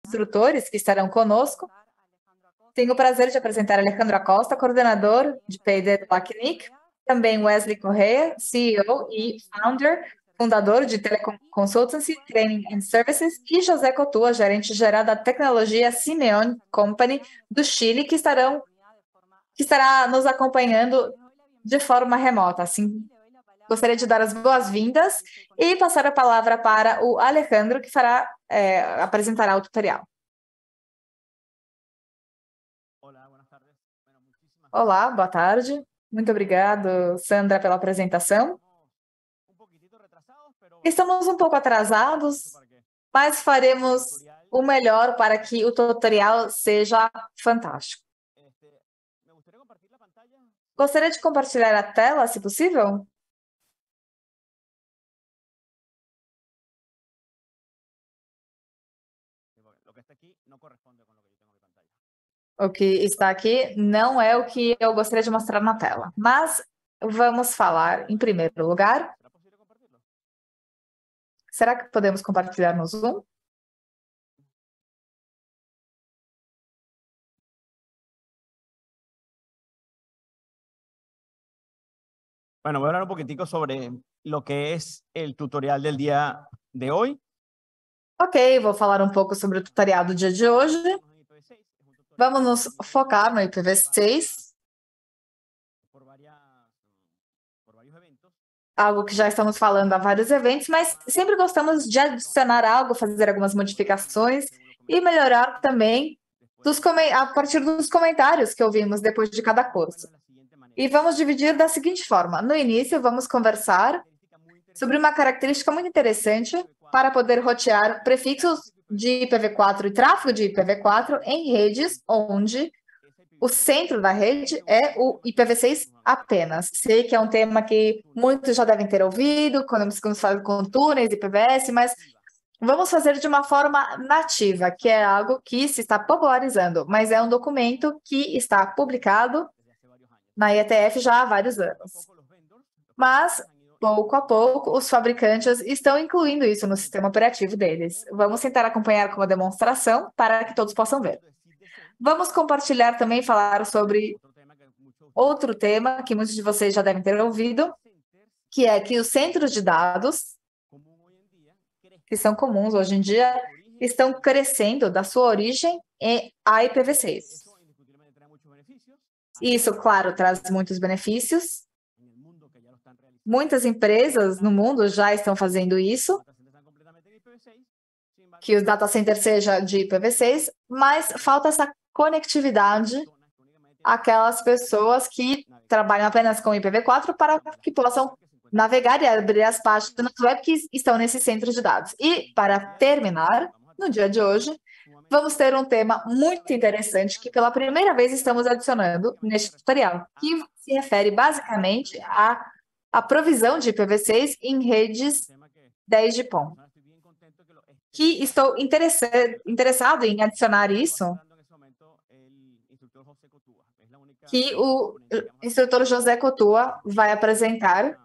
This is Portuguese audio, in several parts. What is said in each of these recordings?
instrutores que estarão conosco. Tenho o prazer de apresentar Alejandro Acosta, coordenador de P&D do LACNIC, também Wesley Correa, CEO e fundador de Telecom Consultancy, Training and Services, e José Cotua, gerente geral da tecnologia Simeone Company do Chile, que estará nos acompanhando de forma remota. Assim, gostaria de dar as boas-vindas e passar a palavra para o Alejandro, que apresentará o tutorial. Olá, boa tarde. Muito obrigado, Sandra, pela apresentação. Estamos um pouco atrasados, mas faremos o melhor para que o tutorial seja fantástico. Gostaria de compartilhar a tela, se possível? O que está aqui não é o que eu gostaria de mostrar na tela, mas vamos falar em primeiro lugar. Será que podemos compartilhar no Zoom? Bueno, voy a hablar un poquitico sobre lo que es el tutorial del día de hoy. Ok, vou falar um pouco sobre o tutorial do dia de hoje. Vamos nos focar no IPv6, algo que já estamos falando há vários eventos, mas sempre gostamos de adicionar algo, fazer algumas modificações e melhorar também a partir dos comentários que ouvimos depois de cada curso. E vamos dividir da seguinte forma: no início, vamos conversar sobre uma característica muito interessante para poder rotear prefixos de IPv4 e tráfego de IPv4 em redes onde o centro da rede é o IPv6 apenas. Sei que é um tema que muitos já devem ter ouvido, quando nos falamos com túneis, IPVS, mas vamos fazer de uma forma nativa, que é algo que se está popularizando, mas é um documento que está publicado na IETF já há vários anos. Mas, pouco a pouco, os fabricantes estão incluindo isso no sistema operativo deles. Vamos tentar acompanhar com uma demonstração para que todos possam ver. Vamos compartilhar também, falar sobre outro tema que muitos de vocês já devem ter ouvido, que é que os centros de dados, que são comuns hoje em dia, estão crescendo da sua origem a IPv6. Isso, claro, traz muitos benefícios. Muitas empresas no mundo já estão fazendo isso, que o data center seja de IPv6, mas falta essa conectividade àquelas pessoas que trabalham apenas com IPv4 para que possam navegar e abrir as páginas web que estão nesses centros de dados. E, para terminar, no dia de hoje, vamos ter um tema muito interessante que pela primeira vez estamos adicionando neste tutorial, que se refere basicamente à provisão de IPv6 em redes 10 de PON. Que estou interessado em adicionar isso, que o instrutor José Cotua vai apresentar.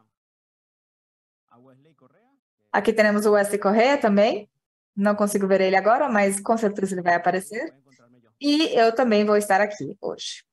Aqui temos o Wesley Correa também. Não consigo ver ele agora, mas com certeza ele vai aparecer. E eu também vou estar aqui hoje.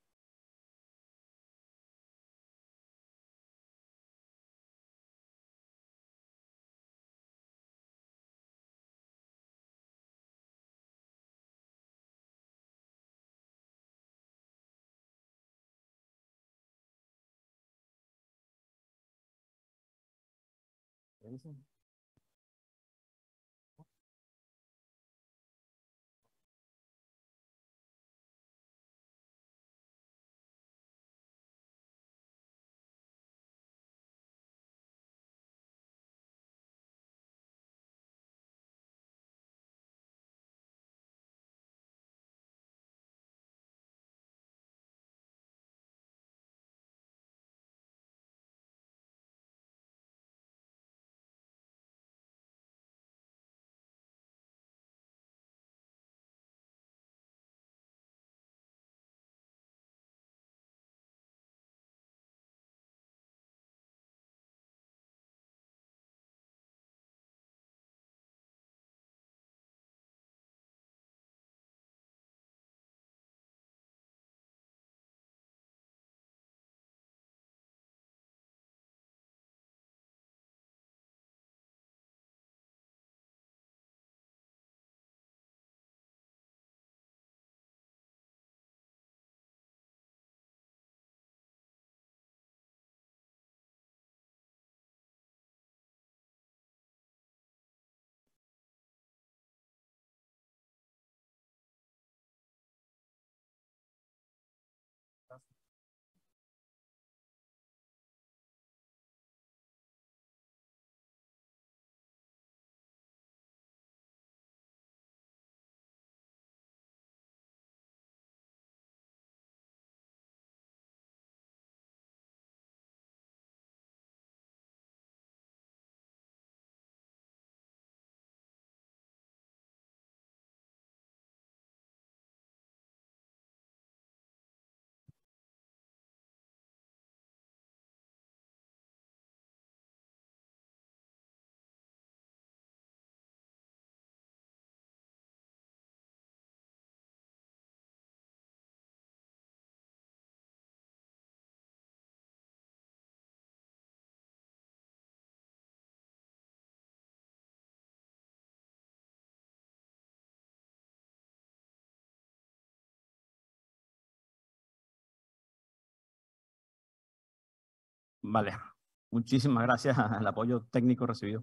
Vale, muchísimas gracias al apoyo técnico recibido.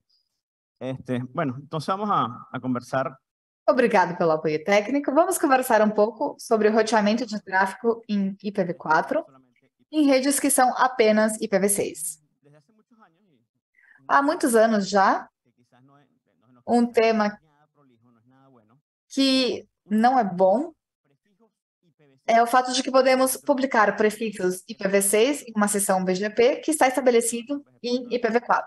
Bueno, entonces vamos a conversar. Obrigado pelo apoio técnico. Vamos conversar um pouco sobre o roteamento de tráfego em IPv4 em redes que são apenas IPv6. Desde hace muchos años Há muitos anos já, que quizás no es um tema nada prolijo, no es nada bueno. que não é bom Prefijos IPv6 é o fato de que podemos publicar prefixos IPv6 em uma seção BGP que está estabelecido em IPv4.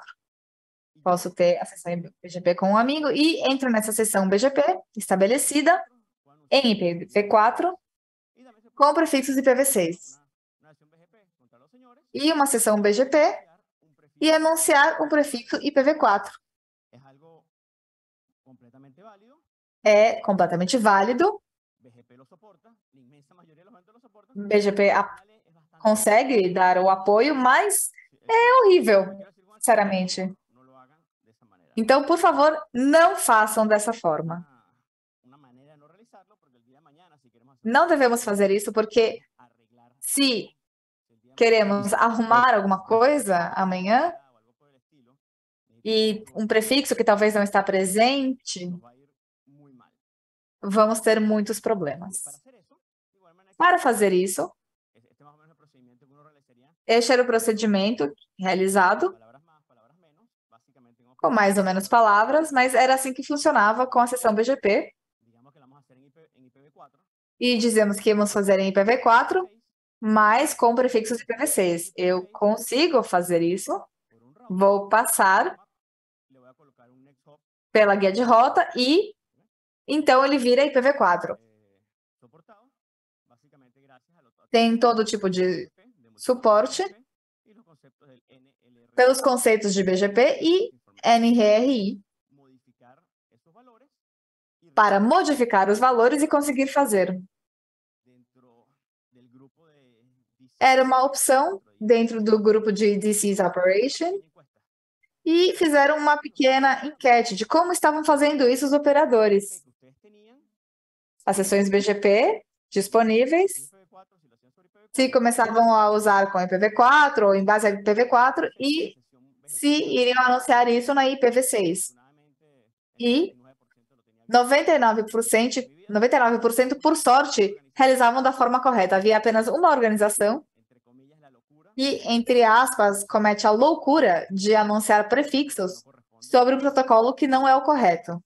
Posso ter a seção BGP com um amigo e entro nessa seção BGP estabelecida em IPv4 y también se puede com prefixos IPv6 una nación BGP contra los señores e uma seção BGP crear un prefijo. e anunciar um prefixo IPv4. Es algo completamente válido. É completamente válido. BGP lo soporta, la inmensa mayoría de los eventos lo soportan. BGP Es bastante consegue dar o apoio, mas é horrível, quiero decir con esto, sinceramente. no lo hagan de esa manera. Então, por favor, não façam dessa forma. Una manera de no realizarlo, porque el día de mañana, si queremos hacer Não devemos fazer isso porque arreglar, se el día de queremos arrumar alguma coisa amanhã mañana o algo por el estilo, e um prefixo que talvez não está presente, nos va a ir muy mal. vamos ter muitos problemas. Para hacer eso, de igual manera, Para fazer isso, este más o menos el procedimiento que uno realizaría, este era o procedimento realizado, palabras más, palabras menos, básicamente en com mais ou menos palavras, mas era assim que funcionava com a seção BGP. digamos que la vamos a hacer en IPv4, E dizemos que íamos fazer em IPv4, mas com prefixos IPv6. Eu consigo fazer isso. por un route, Vou passar le voy a colocar un next hop pela guia de rota e então ele vira IPv4. soportado, básicamente gracias a Tem todo tipo de suporte y los conceptos del NLRI, pelos conceitos de BGP e NRRI modificar esos valores y para modificar os valores e conseguir fazer. dentro del grupo de Era uma opção dentro do grupo de Disease Operation encuesta. e fizeram uma pequena enquete de como estavam fazendo isso os operadores. Que ustedes tenían As sessões BGP disponíveis, IPv4, si lo hacían sobre IPv4, se começavam a usar com IPv4 ou em base a IPv4 e se iriam anunciar isso na IPv6. E 99%, 99% por sorte, realizavam da forma correta. Havia apenas uma organização entre comillas, la locura que, entre aspas, comete a loucura de anunciar prefixos no corresponde. sobre um protocolo que não é o correto.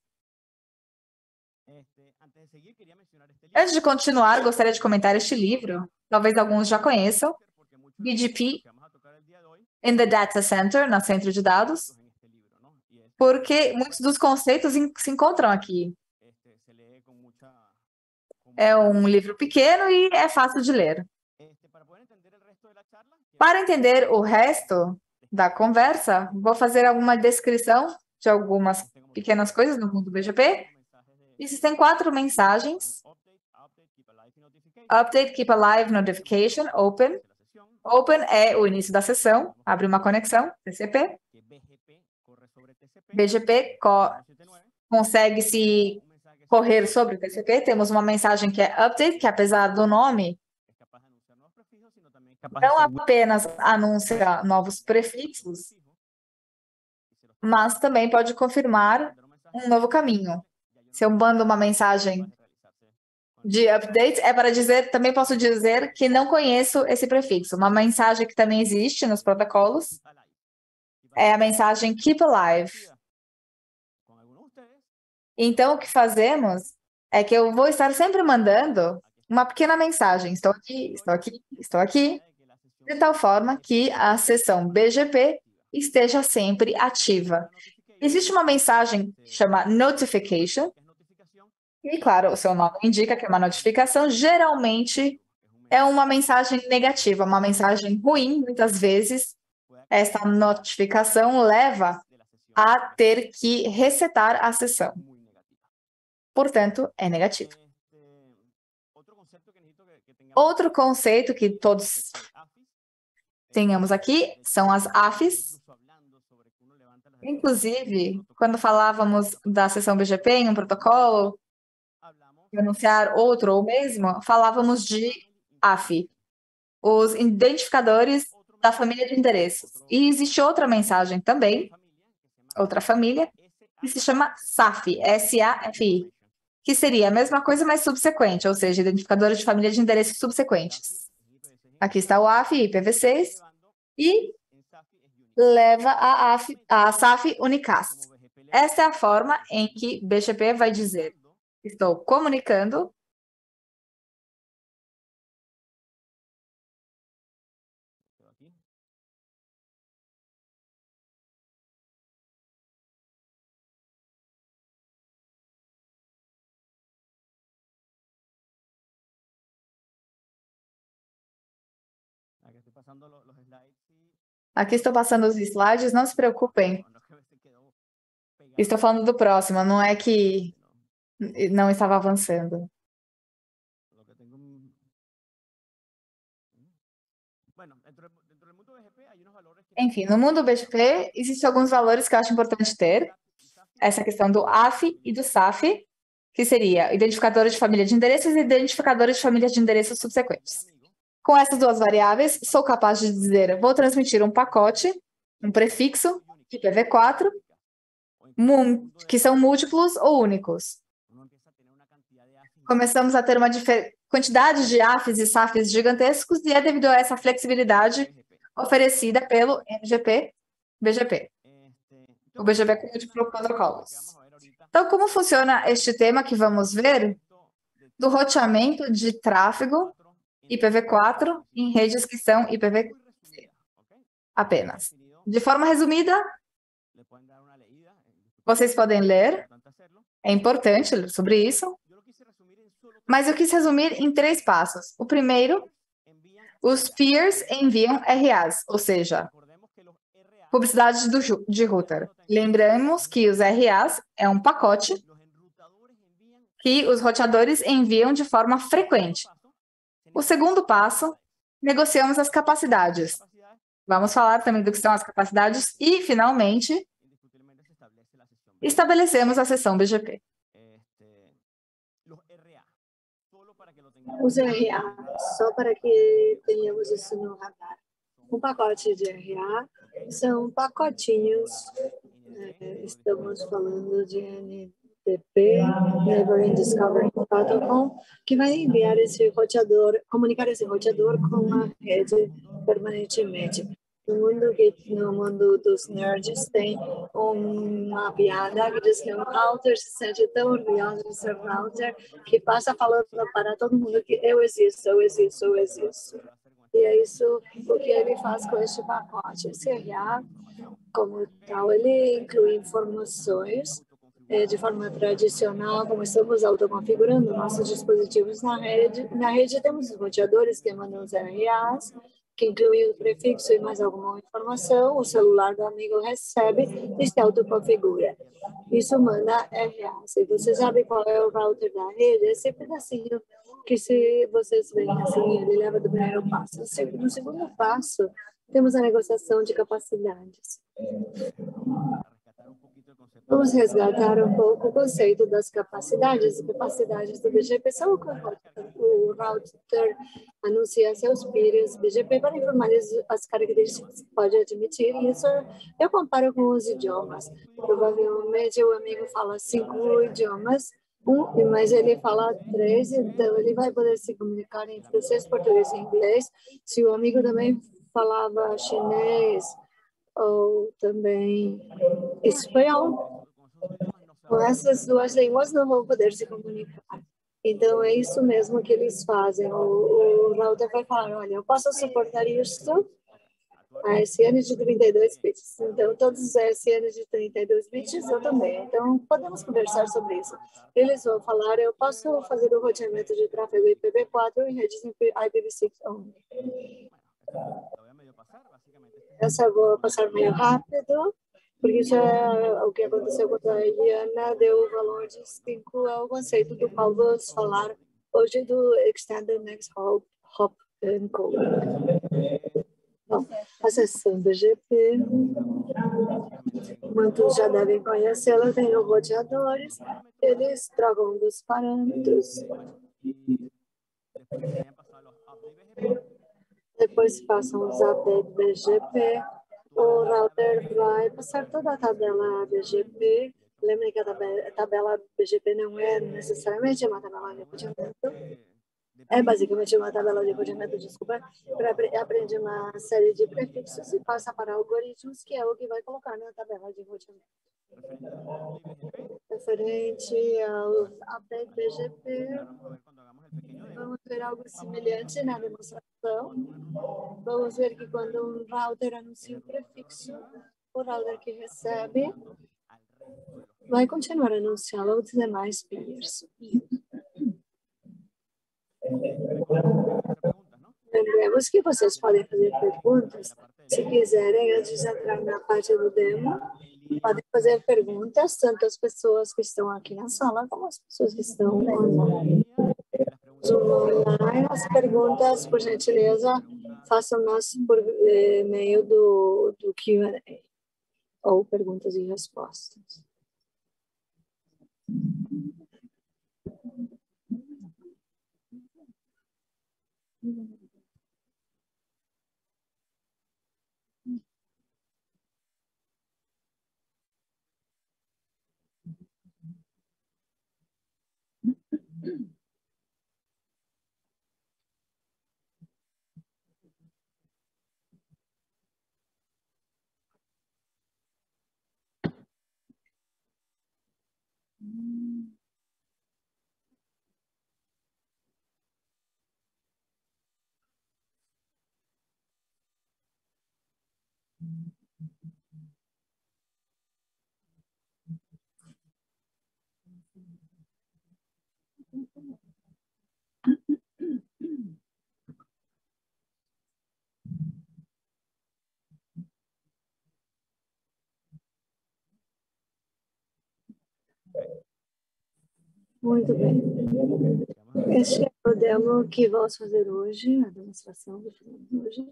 Antes de seguir, quería mencionar este libro. Antes de continuar, gostaria de comentar este livro. Talvez alguns já conheçam. Porque muchos BGP que vamos a tocar el día de hoy in the Data Center, no centro de dados, en este libro, ¿no? Y porque muitos dos conceitos se encontram aqui. se lee con mucha É um livro pequeno e é fácil de ler. para poder entender el resto de la charla, Para entender o resto da conversa, vou fazer alguma descrição de algumas pequenas coisas no mundo BGP. Existem 4 mensagens: Update, Keep Alive, Notification, Open. Open é o início da sessão, abre uma conexão, TCP. que BGP corre sobre TCP, BGP 179, consegue se un mensaje que correr sobre o TCP. Temos uma mensagem que é Update, que apesar do nome, es capaz de anunciar nuevos prefijos, sino también capaz de não ser muy apenas anuncia novos prefixos, prefijo. Y se los mas também pode confirmar mandar un mensaje um novo caminho. Se eu mando uma mensagem capaz de realizarse de update, é para dizer, também posso dizer que não conheço esse prefixo. Uma mensagem que também existe nos protocolos alive. é a mensagem Keep Alive. Con algunos de ustedes, Então, o que fazemos é que eu vou estar sempre mandando uma pequena mensagem. Estou aqui, estou aqui, estou aqui, que la sesión de tal forma que a sessão BGP esteja sempre ativa. Existe uma mensagem que chama Notification, que es notificación, e claro, o seu nome indica que é uma notificação. Geralmente é uma mensagem negativa, uma mensagem ruim. Muitas vezes, essa notificação leva de la sesión a ter que resetar a sessão. muy negativa. Portanto, é negativo. Otro concepto que necesito que tengamos Outro conceito que todos AFIS, tenhamos aqui são as AFIS. incluso hablando sobre que uno levanta las Inclusive, quando falávamos da sessão BGP em um protocolo, hablamos de anunciar outro ou mesmo, falávamos de AFI, os identificadores da família de endereços. E existe outra mensagem também, outra família, que se chama SAFI, S-A-F-I, que seria a mesma coisa, mas subsequente, ou seja, identificadores de família de endereços subsequentes. Aqui está o AF e IPv6 e leva a SAFI Unicast. Essa é a forma em que BGP vai dizer: estou comunicando Aqui estou passando os slides, não se preocupem. Estou falando do próximo, não é que não estava avançando. Enfim, no mundo BGP, existem alguns valores que eu acho importante ter. Essa questão do AF e do SAF, que seria identificadores de família de endereços e identificadores de família de endereços subsequentes. Com essas duas variáveis, sou capaz de dizer, vou transmitir um pacote, um prefixo de IPv4, que são múltiplos ou únicos. Começamos a ter uma quantidade de AFs e SAFs gigantescos e é devido a essa flexibilidade oferecida pelo MGP, BGP, o BGP com múltiplos protocolos. Então, como funciona este tema que vamos ver do roteamento de tráfego IPv4 em redes que são IPv6 apenas. De forma resumida, vocês podem ler, é importante ler sobre isso, mas eu quis resumir em 3 passos. O primeiro, os peers enviam RAs, ou seja, publicidade de router. Lembramos que os RAs é um pacote que os roteadores enviam de forma frequente. O segundo passo, negociamos as capacidades. Vamos falar também do que são as capacidades e, finalmente, estabelecemos a seção BGP. Os RA, só para que tenhamos isso no radar. Um pacote de RA são pacotinhos, estamos falando de NDP, Neighboring Discovery Protocol, que vai enviar esse roteador, comunicar esse roteador com a rede permanentemente. No mundo dos nerds tem uma piada que diz que um router se sente tão orgulhoso de ser router que passa falando para todo mundo que eu existo, eu existo, eu existo. E é isso o que ele faz com este pacote. Esse RA, como tal, ele inclui informações de forma tradicional, como estamos autoconfigurando nossos dispositivos na rede. Na rede temos os roteadores que mandam os RAs, que inclui o prefixo e mais alguma informação, o celular do amigo recebe e se autoconfigura. Isso manda RA. Se você sabe qual é o router da rede, esse pedacinho que se vocês veem assim, ele leva do primeiro passo. No segundo passo, temos a negociação de capacidades. Vamos resgatar um pouco o conceito das capacidades. As capacidades do BGP são o router anuncia seus peers BGP para informar as características que pode admitir. E isso eu comparo com os idiomas. Provavelmente o amigo fala 5 idiomas, mas ele fala 3, então ele vai poder se comunicar em francês, português e inglês. Se o amigo também falava chinês ou também espanhol, com essas 2 línguas não vão poder se comunicar. Então, é isso mesmo que eles fazem. O router vai falar, olha, eu posso suportar isso a SN de 32 bits. Então, todos os SN de 32 bits eu também. Então, podemos conversar sobre isso. Eles vão falar, eu posso fazer o roteamento de tráfego IPv4 em redes IPv6 only. Essa eu vou passar meio rápido, porque isso é o que aconteceu quando a Eliana deu o valor de 5 ao conceito do qual vamos falar hoje do Extended Next Hop Encode. Bom, a seção BGP, muitos já devem conhecê-la, tem os roteadores, eles trocam dos parâmetros. Depois Depois façam os APEG BGP. O router vai passar toda a tabela BGP. Lembrem que a tabela BGP não é necessariamente uma tabela de roteamento. É basicamente uma tabela de roteamento, desculpa, para aprender uma série de prefixos e passa para algoritmos, que é o que vai colocar na tabela de roteamento. Referente ao APEG BGP, vamos ver algo semelhante na demonstração. Vamos ver que quando um router anuncia um prefixo, o router que recebe vai continuar anunciando aos demais peers. Lembremos que vocês podem fazer perguntas. Se quiserem, antes de entrar na parte do demo, podem fazer perguntas, tanto as pessoas que estão aqui na sala, como as pessoas que estão online. As perguntas, por gentileza, façam-nas por meio do Q&A, ou perguntas e respostas. Muito bem. Este é o demo que vamos fazer hoje, a demonstração que fazemos hoje.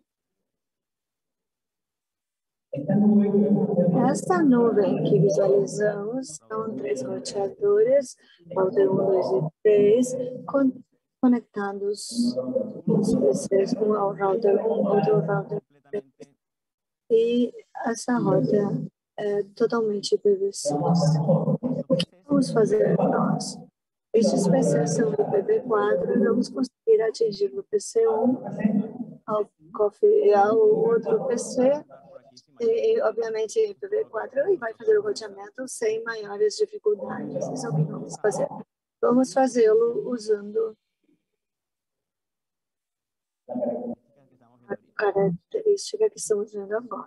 Esta nuvem que visualizamos são 3 roteadores, router 1, 2 e 3, conectados os PCs, um ao router 1, outro ao router 3. E essa rota é totalmente IPv6. O que vamos fazer nós? Estes PCs são do IPv4 e vamos conseguir atingir do PC1 ao outro PC e obviamente IPv4 e vai fazer o roteamento sem maiores dificuldades. Isso é o que vamos fazer. Vamos fazê-lo usando a característica que estamos vendo agora.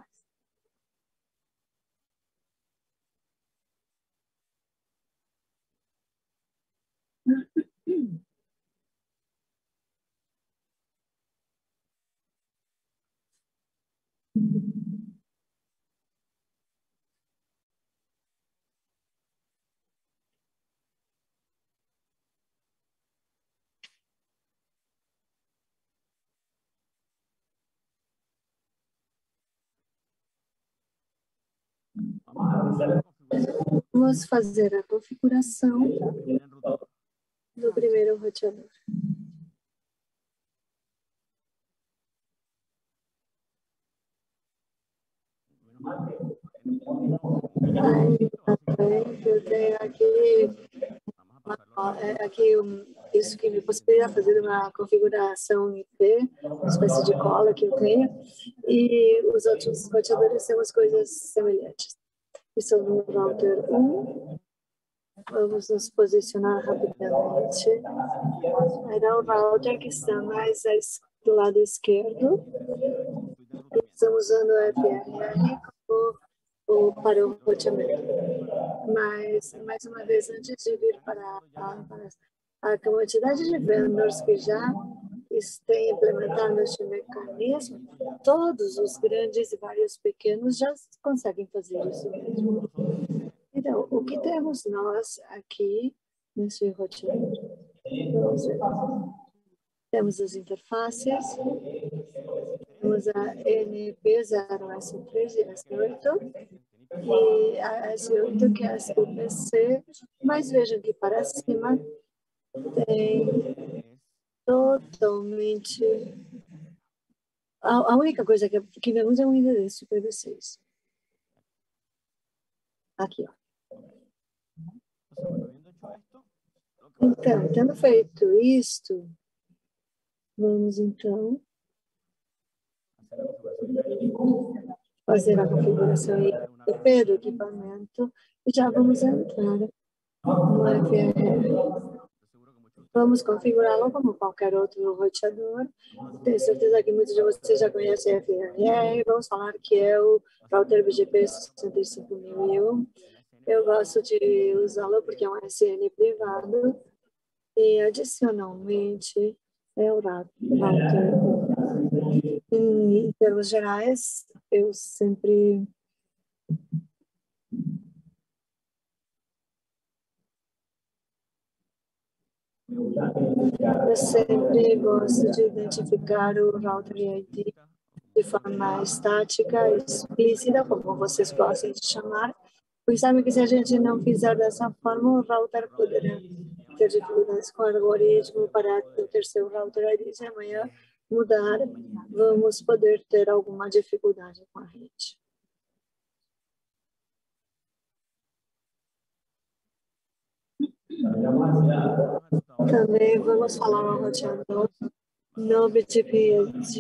Vamos fazer a configuração do primeiro roteador. Eu tenho aqui isso que me possibilita fazer uma configuração IP, uma espécie de cola que eu tenho, e os outros roteadores temos coisas semelhantes. Estou no router 1, vamos nos posicionar rapidamente. Era o router que está mais do lado esquerdo. Estamos usando o FRR para o roteamento. Mas, mais uma vez, antes de vir para a quantidade de vendors que já têm implementado este mecanismo, todos os grandes e vários pequenos já conseguem fazer isso mesmo. Então, o que temos nós aqui nesse roteador? Vamos ver. Temos as interfaces, temos a NP0S3 e S8, e a S8 que é a SPC, mas vejam que para cima tem totalmente A única coisa que vemos é um endereço IPv6. Aqui, ó. Então, tendo feito isto, vamos então fazer a configuração IP do equipamento e já vamos entrar no FRR. Vamos configurá-lo como qualquer outro roteador. Tenho certeza que muitos de vocês já conhecem FRR. Vamos falar que é o router BGP 65001. Eu gosto de usá-lo porque é um SN privado e, adicionalmente, é o router. Em termos gerais, eu sempre gosto de identificar o router ID de forma estática, explícita, como vocês gostam de chamar, pois sabe que se a gente não fizer dessa forma, o router poderá ter dificuldades com o algoritmo para ter seu router ID. Se amanhã mudar, vamos poder ter alguma dificuldade com a rede. Também vamos falar um roteador no BGP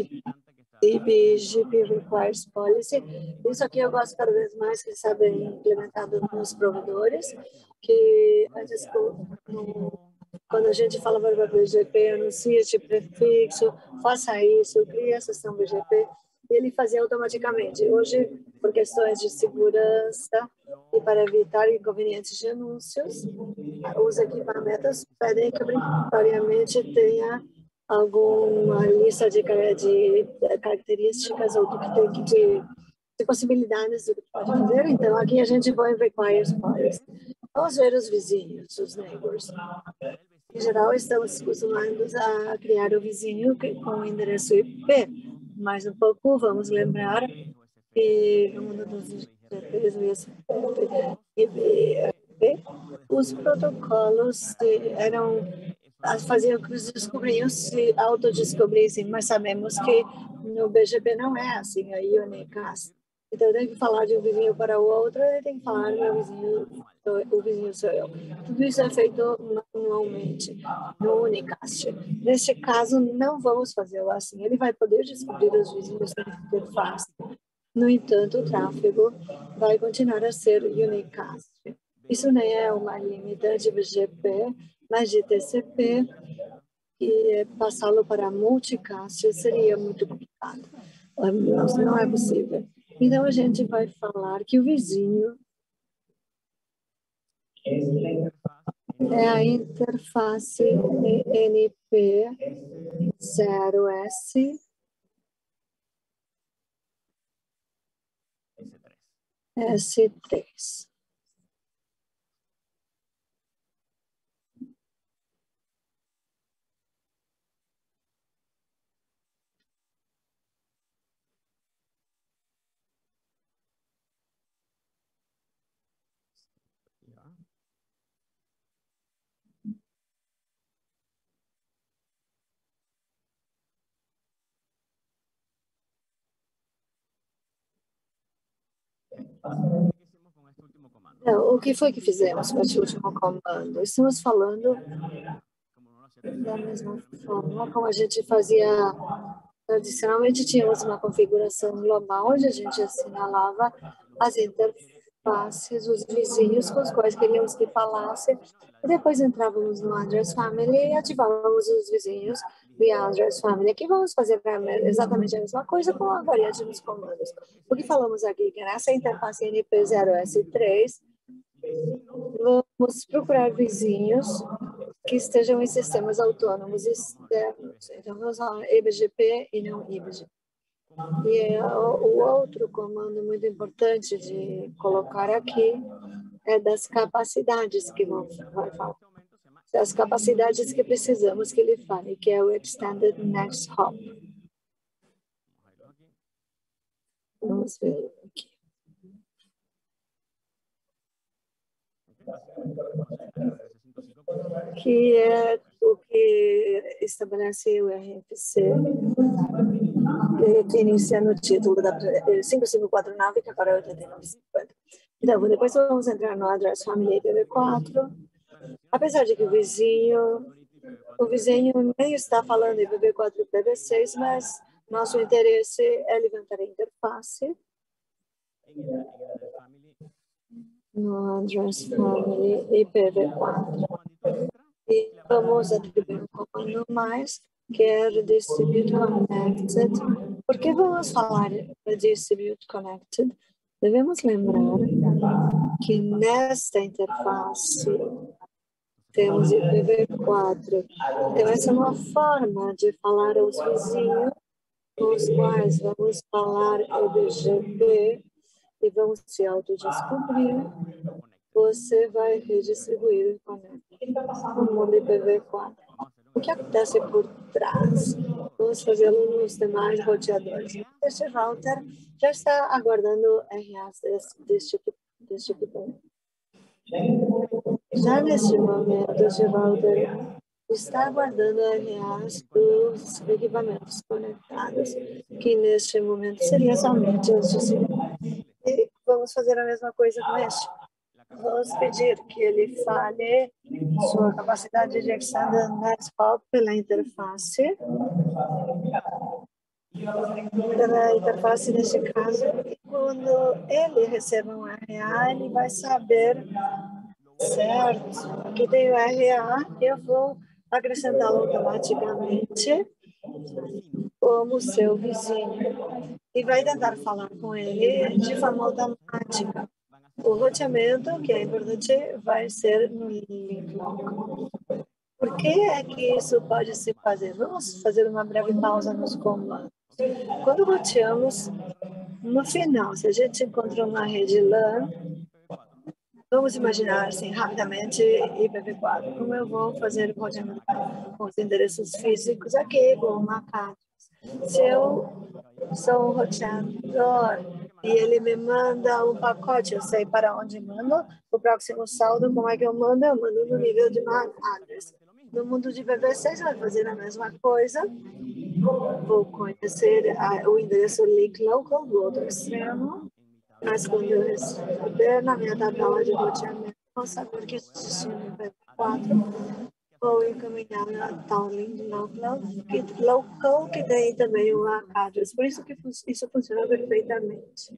Requires Policy. Isso aqui eu gosto cada vez mais que está bem implementado nos provedores, que antes, quando a gente fala para BGP, anuncia este prefixo, faça isso, cria a sessão BGP, e ele fazia automaticamente. Hoje, por questões de segurança e para evitar inconvenientes de anúncios, os equipamentos pedem que obrigatoriamente tenha alguma lista de características ou do que tem que de possibilidades do que pode fazer. Então, aqui a gente põe requires policy. Vamos ver os vizinhos, os neighbors. Em geral, estamos acostumados a criar o vizinho com o endereço IP, mas um pouco vamos lembrar que no mundo dos GPs, os protocolos faziam que os descobriam se autodescobrissem, mas sabemos que no BGP não é assim, a Unicast. Então, eu tenho que falar de um vizinho para o outro, eu tenho que falar do meu vizinho, o vizinho sou eu. Tudo isso é feito manualmente no Unicast. Neste caso, não vamos fazer assim. Ele vai poder descobrir os vizinhos na interface. No entanto, o tráfego vai continuar a ser Unicast. Isso nem é uma limitante de BGP, mas de TCP, e passá-lo para multicast seria muito complicado. Não é possível. Então, a gente vai falar que o vizinho é a interface NP0S S3. Então, o que foi que fizemos com este último comando? Estamos falando da mesma forma como a gente fazia tradicionalmente. Tínhamos uma configuração global onde a gente assinalava as interfaces, os vizinhos com os quais queríamos que falasse, e depois entrávamos no Address Family e ativávamos os vizinhos via Address Family. Aqui vamos fazer exatamente a mesma coisa com a variante dos comandos. O que falamos aqui, que nessa interface NP0S3, vamos procurar vizinhos que estejam em sistemas autônomos externos. Então, vamos falar eBGP e não IBGP. E o outro comando muito importante de colocar aqui é das capacidades que vai falar. As capacidades que precisamos que ele fale, que é o Extended Next Hop. Vamos ver aqui. Que é o que estabelece o RFC. que inicia no título da 5549, que agora é 8950. Então, depois vamos entrar no Address Family IPv4. Apesar de que o vizinho nem está falando em IPv4 e IPv6, mas nosso interesse é levantar a interface no Address Family IPv4. E vamos atribuir um comando mais, que é Distribute Connected. Por que vamos falar de Distribute Connected? Devemos lembrar que nesta interface temos IPv4. Então, essa é uma forma de falar aos vizinhos, com os quais vamos falar EBGP e vamos se autodescobrir. Você vai redistribuir o mundo IPv4. O que acontece por trás? Vamos fazê-lo nos demais roteadores. Este router já está aguardando RAs deste equipamento. Já neste momento, este router está aguardando RAs dos equipamentos conectados, que neste momento seria somente os de cima. E vamos fazer a mesma coisa com este. Vamos pedir que ele fale sua capacidade de extender NetHop pela interface. Neste caso, e quando ele receber um RA, ele vai saber, certo, aqui tem o RA, eu vou acrescentá-lo automaticamente como seu vizinho e vai tentar falar com ele de forma automática. O roteamento, que é importante, vai ser no link. Por que é que isso pode se fazer? Vamos fazer uma breve pausa nos comandos. Quando roteamos, no final, se a gente encontra uma rede LAN, vamos imaginar assim, rapidamente IPv4. Como eu vou fazer o roteamento com os endereços físicos aqui, com uma carta. Se eu sou um roteador e ele me manda um pacote, eu sei para onde mando, o próximo saldo, como é que eu mando? Eu mando no nível de MAC address. No mundo de IPv6, vai fazer a mesma coisa. Vou conhecer o endereço link local do outro extremo, mas quando eu receber na minha tabela de roteamento, vou saber que existe um IPv4. Vou encaminhar a tal link local, que tem também o MAC address. Por isso que isso funciona perfeitamente.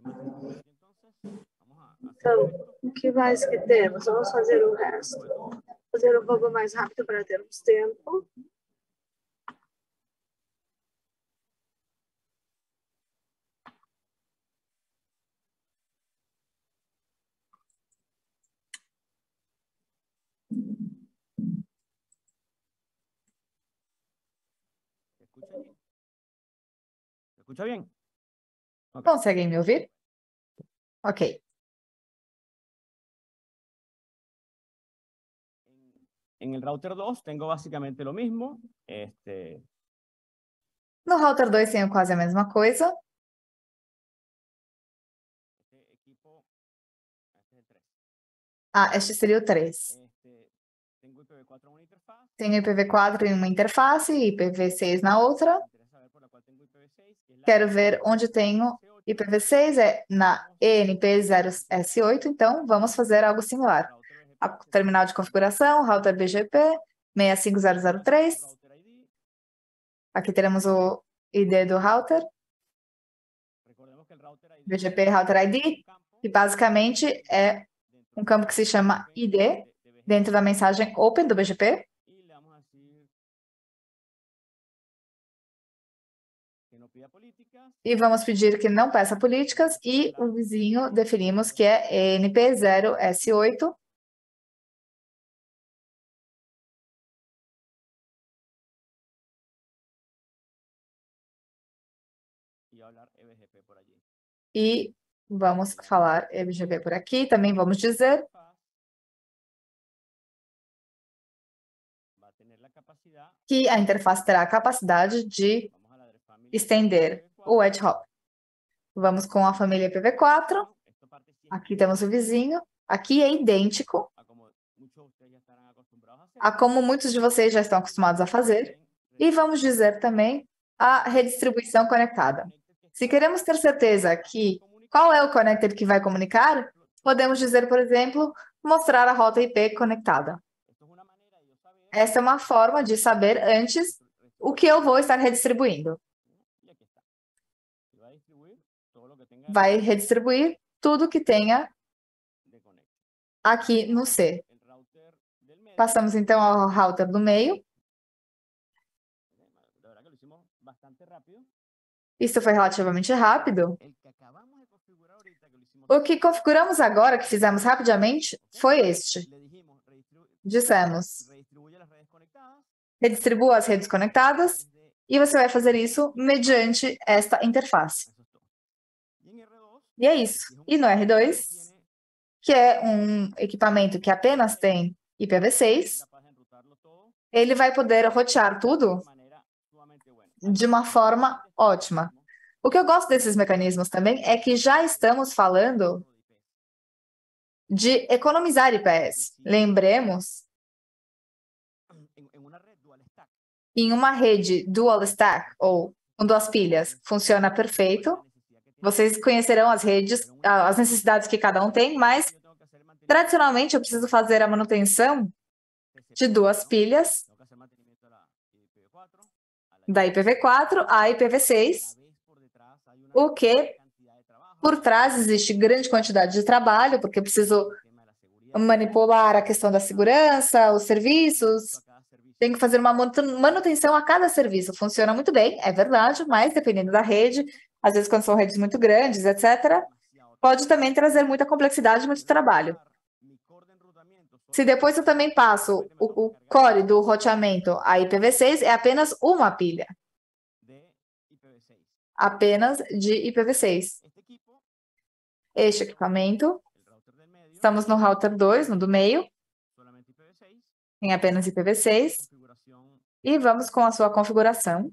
Então, o que mais que temos? Vamos fazer o resto. Fazer um pouco mais rápido para termos tempo. ¿Escucha bien? Okay. Conseguem me ouvir? Ok. En el router 2 tengo básicamente lo mismo. No router 2 tenho quase a mesma coisa. Este seria o 3. Tenho IPv4 em uma interface e IPv6 na outra. Quero ver onde tenho IPv6, é na ENP0S8, então vamos fazer algo similar. A terminal de configuração, router BGP 65003. Aqui teremos o ID do router. BGP Router ID, que basicamente é um campo que se chama ID dentro da mensagem Open do BGP. E vamos pedir que não peça políticas e o vizinho definimos que é ENP0S8. E vamos falar EBGP por aqui. Também vamos dizer que a interface terá a capacidade de estender o Edge Hop. Vamos com a família IPv4. Aqui temos o vizinho. Aqui é idêntico a como muitos de vocês já estão acostumados a fazer. E vamos dizer também a redistribuição conectada. Se queremos ter certeza que qual é o connector que vai comunicar, podemos dizer, por exemplo, mostrar a rota IP conectada. Essa é uma forma de saber antes o que eu vou estar redistribuindo. Vai redistribuir tudo que tenha aqui no C. Passamos então ao router do meio. Isso foi relativamente rápido. O que configuramos agora, que fizemos rapidamente, foi este. Dissemos, redistribua as redes conectadas e você vai fazer isso mediante esta interface. E é isso. E no R2, que é um equipamento que apenas tem IPv6, ele vai poder rotear tudo de uma forma ótima. O que eu gosto desses mecanismos também é que já estamos falando de economizar IPS. Lembremos, em uma rede dual stack, ou com duas pilhas, funciona perfeito. Vocês conhecerão as redes, as necessidades que cada um tem, mas tradicionalmente eu preciso fazer a manutenção de duas pilhas, da IPv4 à IPv6, o que por trás existe grande quantidade de trabalho, porque eu preciso manipular a questão da segurança, os serviços, tem que fazer uma manutenção a cada serviço. Funciona muito bem, é verdade, mas dependendo da rede, às vezes quando são redes muito grandes, etc., pode também trazer muita complexidade e muito trabalho. Se depois eu também passo o core do roteamento a IPv6, é apenas uma pilha. Apenas de IPv6. Este equipamento, estamos no router 2, no do meio, em apenas IPv6, e vamos com a sua configuração.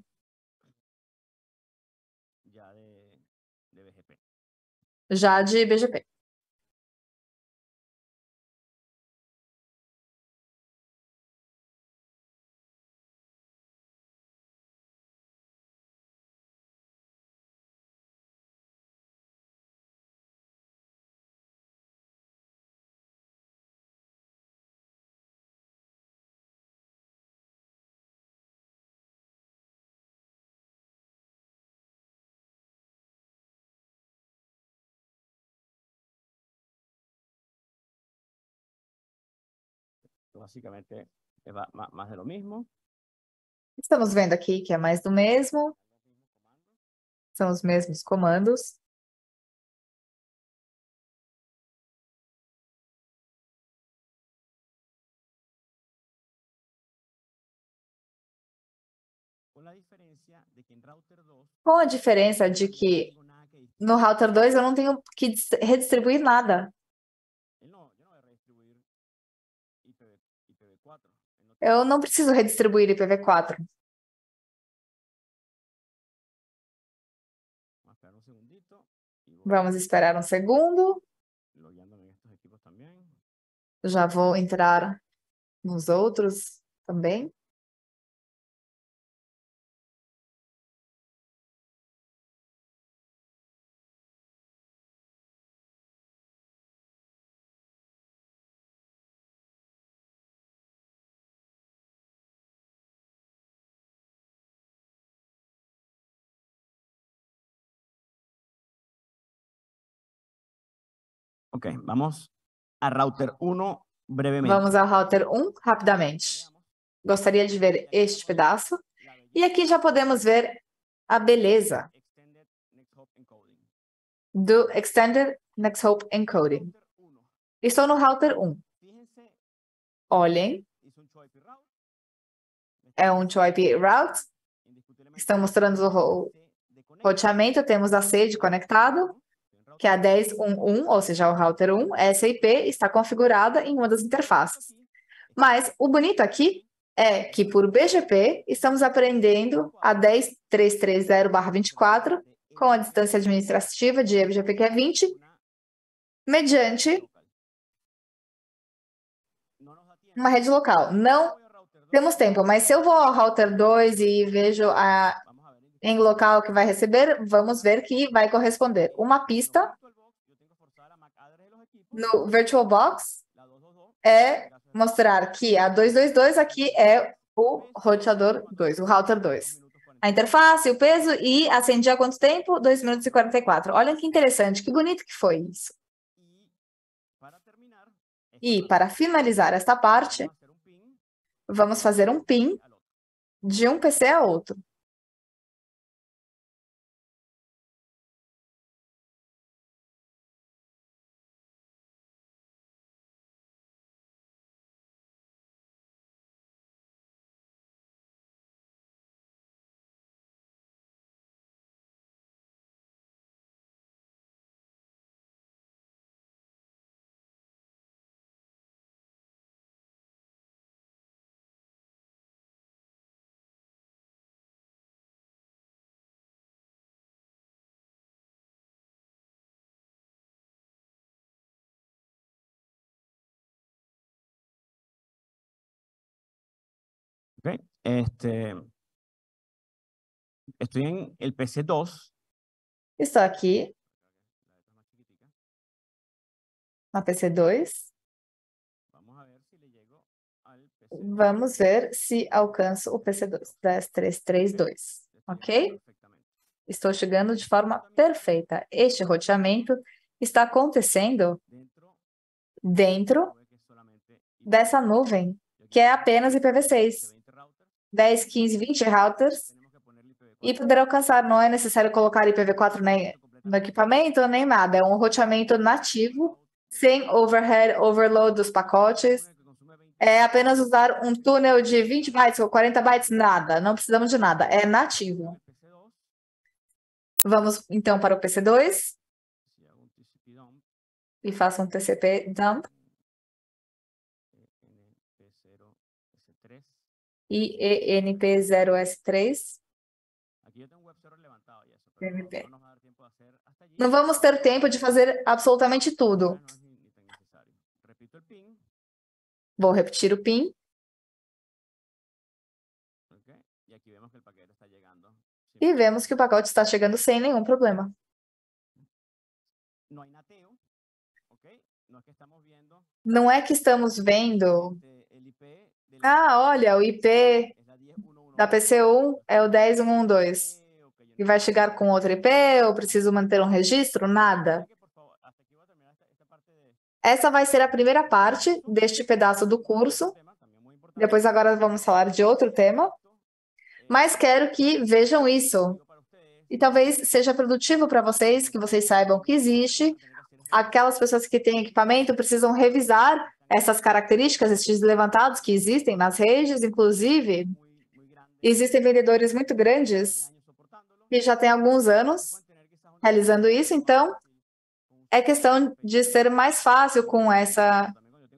Já de BGP. Básicamente es más de lo mismo. Estamos vendo aqui que é mais do mesmo. São os mesmos comandos. Com a diferença de que no router 2 eu não tenho que redistribuir nada. Eu não preciso redistribuir IPv4. Vamos esperar um segundo. Já vou entrar nos outros também. Ok, vamos a router 1 brevemente. Vamos ao router 1 rapidamente. Gostaria de ver este pedaço. E aqui já podemos ver a beleza do Extended Next Hop Encoding. Estou no router 1. Olhem, é um TOIP route. Estão mostrando o roteamento. Temos a sede conectado, que é a 10.1.1, ou seja, o router 1. Essa IP está configurada em uma das interfaces. Mas o bonito aqui é que, por BGP, estamos aprendendo a 10.330/24, com a distância administrativa de BGP, que é 20, mediante uma rede local. Não temos tempo, mas se eu vou ao router 2 e vejo a em local que vai receber, vamos ver que vai corresponder uma pista no VirtualBox é mostrar que a 222 aqui é o roteador 2, o router 2. A interface, o peso e acendi há quanto tempo? 2 minutos e 44. Olha que interessante, que bonito que foi isso. E para finalizar esta parte, vamos fazer um pin de um PC a outro. Ok, estoy en el PC2. Estou aqui na PC2. Vamos ver se alcanço o PC2, 10332, ok? Estou chegando de forma perfeita. Este roteamento está acontecendo dentro dessa nuvem, que é apenas IPv6. 10, 15, 20 routers e poder alcançar. Não é necessário colocar IPv4 nem no equipamento, nem nada. É um roteamento nativo, sem overhead, overload dos pacotes. É apenas usar um túnel de 20 bytes ou 40 bytes, nada. Não precisamos de nada. É nativo. Vamos, então, para o PC2. E faça um TCP dump. E ENP0S3. Não vamos ter tempo de fazer absolutamente tudo. Vou repetir o PIN. E vemos que o pacote está chegando sem nenhum problema. Não é que estamos vendo... Ah, olha, o IP da PC1 é o 10112. E vai chegar com outro IP, eu preciso manter um registro? Nada. Essa vai ser a primeira parte deste pedaço do curso. Depois agora vamos falar de outro tema. Mas quero que vejam isso. E talvez seja produtivo para vocês, que vocês saibam que existe. Aquelas pessoas que têm equipamento precisam revisar essas características, esses levantados que existem nas redes. Inclusive, existem vendedores muito grandes que já têm alguns anos realizando isso. Então, é questão de ser mais fácil com essa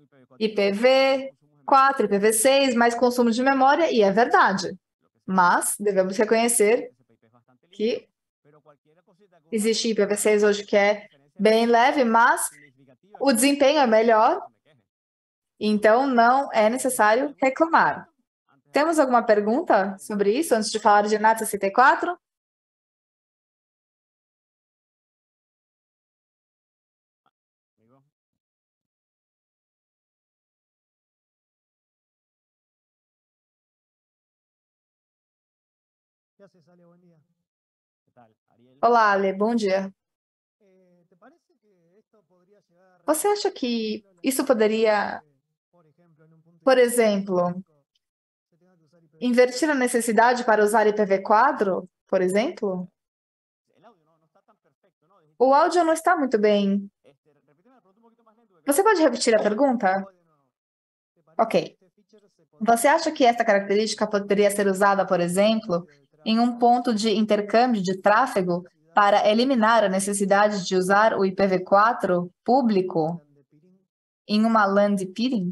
IPv4, IPv6, mais consumo de memória, e é verdade. Mas devemos reconhecer que existe IPv6 hoje que é bem leve, mas o desempenho é melhor, então não é necessário reclamar. Temos alguma pergunta sobre isso antes de falar de NAT 64? Olá, Ale, bom dia. Você acha que isso poderia, por exemplo, invertir a necessidade para usar IPv4, por exemplo? O áudio não está muito bem. Você pode repetir a pergunta? Ok. Você acha que essa característica poderia ser usada, por exemplo, em um ponto de intercâmbio de tráfego para eliminar a necessidade de usar o IPv4 público em uma LAN de peering?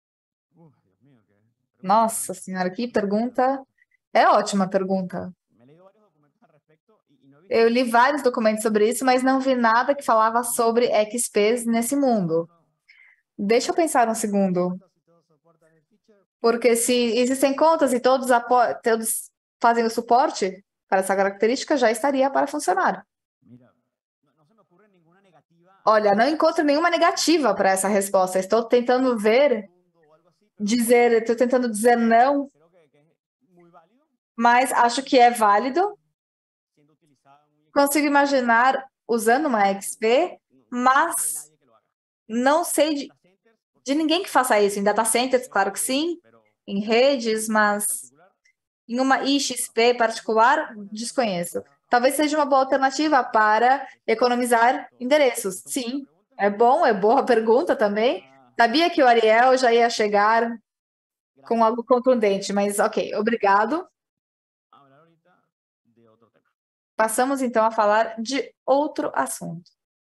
Nossa senhora, que pergunta! É ótima pergunta. Eu li vários documentos sobre isso, mas não vi nada que falava sobre XPs nesse mundo. Deixa eu pensar um segundo. Porque se existem contas e todos fazem o suporte, para essa característica já estaria para funcionar. Olha, não encontro nenhuma negativa para essa resposta. Estou tentando dizer não, mas acho que é válido. Consigo imaginar usando uma XP, mas não sei de ninguém que faça isso. Em data centers, claro que sim, em redes, mas em uma IXP particular, desconheço. Talvez seja uma boa alternativa para economizar endereços. Sim, é boa pergunta também. Sabia que o Ariel já ia chegar com algo contundente, mas ok, obrigado. Passamos então a falar de outro assunto.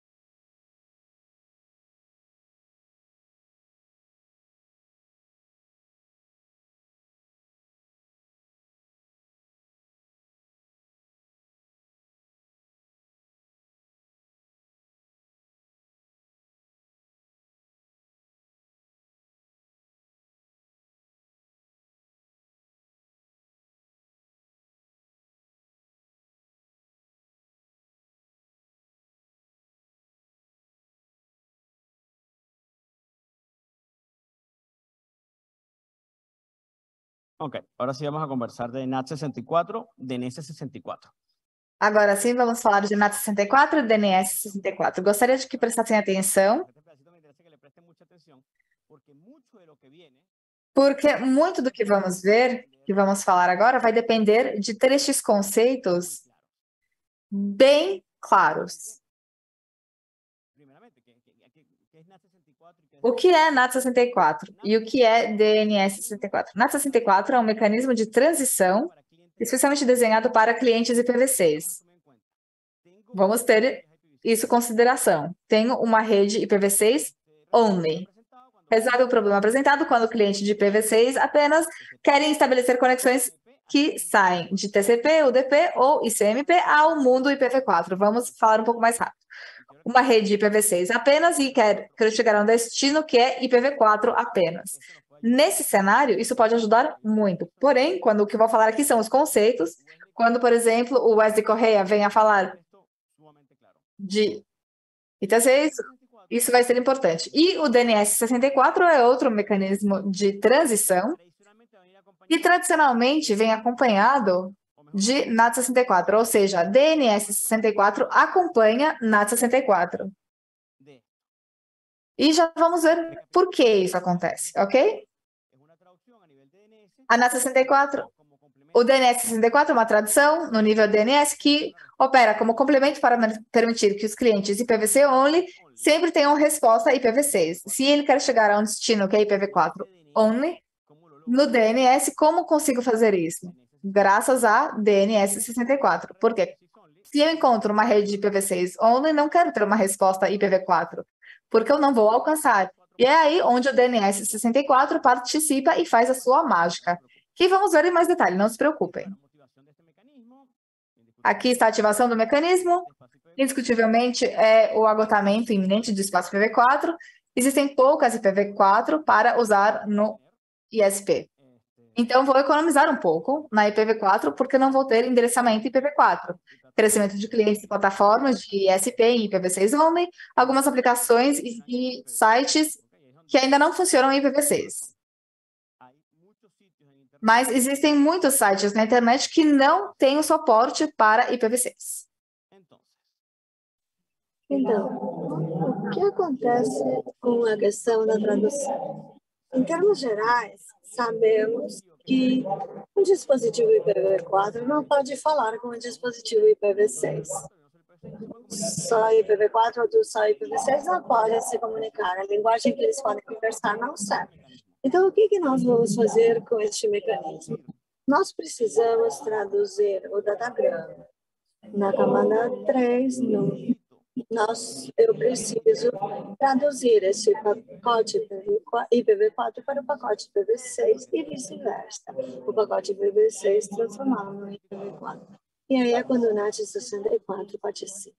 Ok, ahora sí vamos a conversar de NAT64, de NS64. Agora sim, vamos falar de NAT64 e DNS64. Gostaria de que prestassem atenção, porque muito do que vamos ver, que vamos falar agora, vai depender de ter estes conceitos bem claros. O que é NAT64 e o que é DNS64? NAT64 é um mecanismo de transição especialmente desenhado para clientes IPv6. Vamos ter isso em consideração. Tenho uma rede IPv6 only. Resolve o problema apresentado quando o cliente de IPv6 apenas querem estabelecer conexões que saem de TCP, UDP ou ICMP ao mundo IPv4. Vamos falar um pouco mais rápido. Uma rede IPv6 apenas e quero chegar a um destino que é IPv4 apenas. Nesse cenário, isso pode ajudar muito. Porém, quando o que eu vou falar aqui são os conceitos, quando, por exemplo, o Wesley Correia vem a falar de IPv6, isso vai ser importante. E o DNS64 é outro mecanismo de transição e tradicionalmente vem acompanhado de NAT64, ou seja, DNS64 acompanha NAT64. E já vamos ver por que isso acontece, ok? A NAT64, o DNS64 é uma tradução no nível DNS que opera como complemento para permitir que os clientes IPv6 only sempre tenham resposta IPv6. Se ele quer chegar a um destino que é IPv4 only, no DNS, como consigo fazer isso? Graças a DNS64. Por quê? Se eu encontro uma rede de IPv6 only, não quero ter uma resposta IPv4, porque eu não vou alcançar. E é aí onde o DNS64 participa e faz a sua mágica. Que vamos ver em mais detalhe, não se preocupem. Aqui está a ativação do mecanismo. Indiscutivelmente, é o agotamento iminente do espaço IPv4. Existem poucas IPv4 para usar no ISP. Então, vou economizar um pouco na IPv4, porque não vou ter endereçamento IPv4. Crescimento de clientes e plataformas de ISP em IPv6 only, algumas aplicações e sites que ainda não funcionam em IPv6. Mas existem muitos sites na internet que não têm o suporte para IPv6. Então, o que acontece com a questão da tradução? Em termos gerais, sabemos que um dispositivo IPv4 não pode falar com um dispositivo IPv6. Só IPv4 ou só IPv6 não podem se comunicar. A linguagem que eles podem conversar não serve. Então, o que nós vamos fazer com este mecanismo? Nós precisamos traduzir o datagrama. Na camada 3, eu preciso traduzir esse pacote IPv4 para o pacote IPv6 e vice-versa. O pacote IPv6 transformá-lo no IPv4. E aí é quando o NAT64 participa.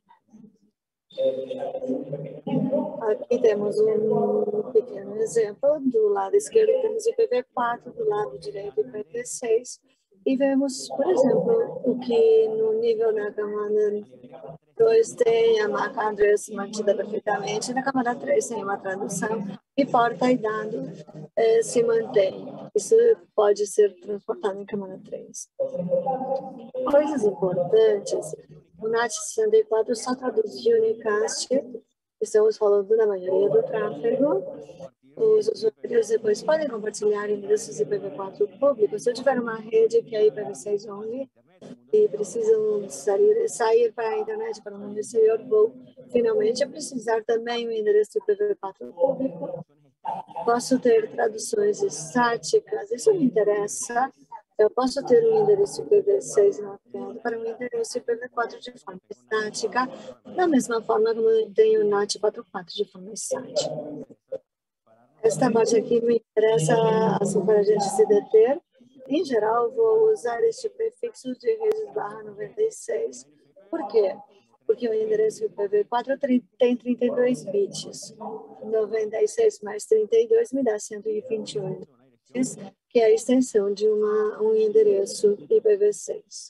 Aqui temos um pequeno exemplo. Do lado esquerdo temos IPv4, do lado direito IPv6. E vemos, por exemplo, o que no nível da camada 2 tem a marca address mantida perfeitamente, na camada 3 tem uma tradução e porta e dado se mantém. Isso pode ser transportado em camada 3. Coisas importantes, o NAT64 só traduz unicast, estamos falando da maioria do tráfego. Os usuários depois podem compartilhar endereços IPv4 públicos. Se eu tiver uma rede que é IPv6 only e precisam sair para a internet, para o mundo exterior, vou finalmente precisar também um endereço IPv4 público. Posso ter traduções estáticas, isso me interessa. Eu posso ter um endereço IPv6 mapeado para um endereço IPv4 de forma estática, da mesma forma como eu tenho o NAT44 de forma estática. Esta parte aqui me interessa, assim, para a gente se deter. Em geral, vou usar este prefixo de redes /96. Por quê? Porque o endereço IPv4 tem 32 bits. 96 mais 32 me dá 128 bits, que é a extensão de um endereço IPv6.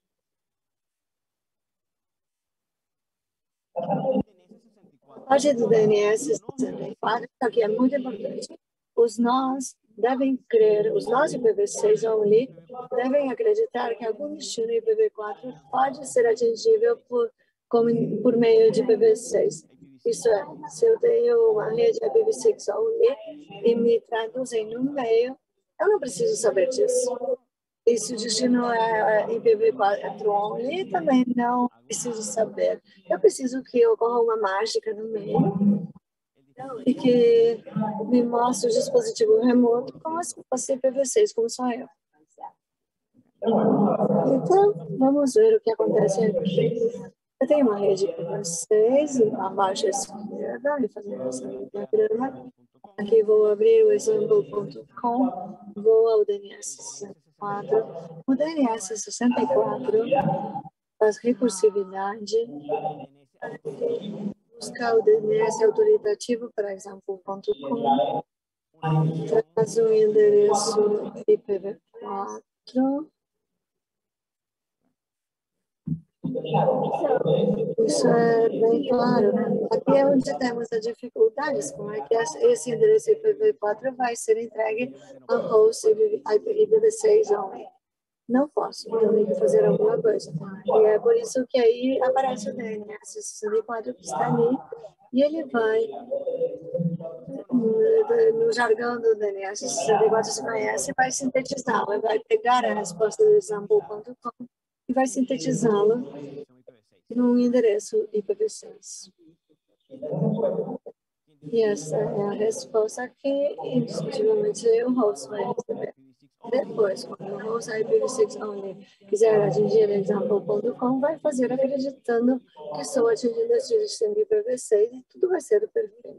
A parte do DNS 64, que é muito importante. Os nós devem crer, os nós IPv6 only, devem acreditar que algum destino IPv4 pode ser atingível por meio de IPv6. Isso é, se eu tenho uma rede IPv6 only e me traduzem no meio, eu não preciso saber disso. E se o destino é IPv4 only, também não preciso saber. Eu preciso que ocorra uma mágica no meio e que me mostre o dispositivo remoto como se fosse IPv6, como sou eu. Então, vamos ver o que acontece aqui. Eu tenho uma rede IPv6, abaixo à esquerda, e fazendo essa diagrama. Aqui vou abrir o example.com, vou ao DNS 64. O DNS 64 faz recursividade, busca o DNS autoritativo para example.com, traz um endereço IPv4. Isso é bem claro. Aqui é onde temos as dificuldades, como é que esse endereço IPv4 vai ser entregue ao host IPv6 only. Não posso, então tenho que fazer alguma coisa. E é por isso que aí aparece o DNS 64 que está ali, e ele vai, no jargão do DNS 64 se conhece, vai sintetizá-la, vai pegar a resposta do example.com e vai sintetizá-la num endereço IPv6. E essa é a resposta que, indiscutivelmente, o host vai receber. Depois, quando o host IPv6 only quiser atingir example.com, vai fazer acreditando que estou atingindo esse destino IPv6 e tudo vai ser perfeito.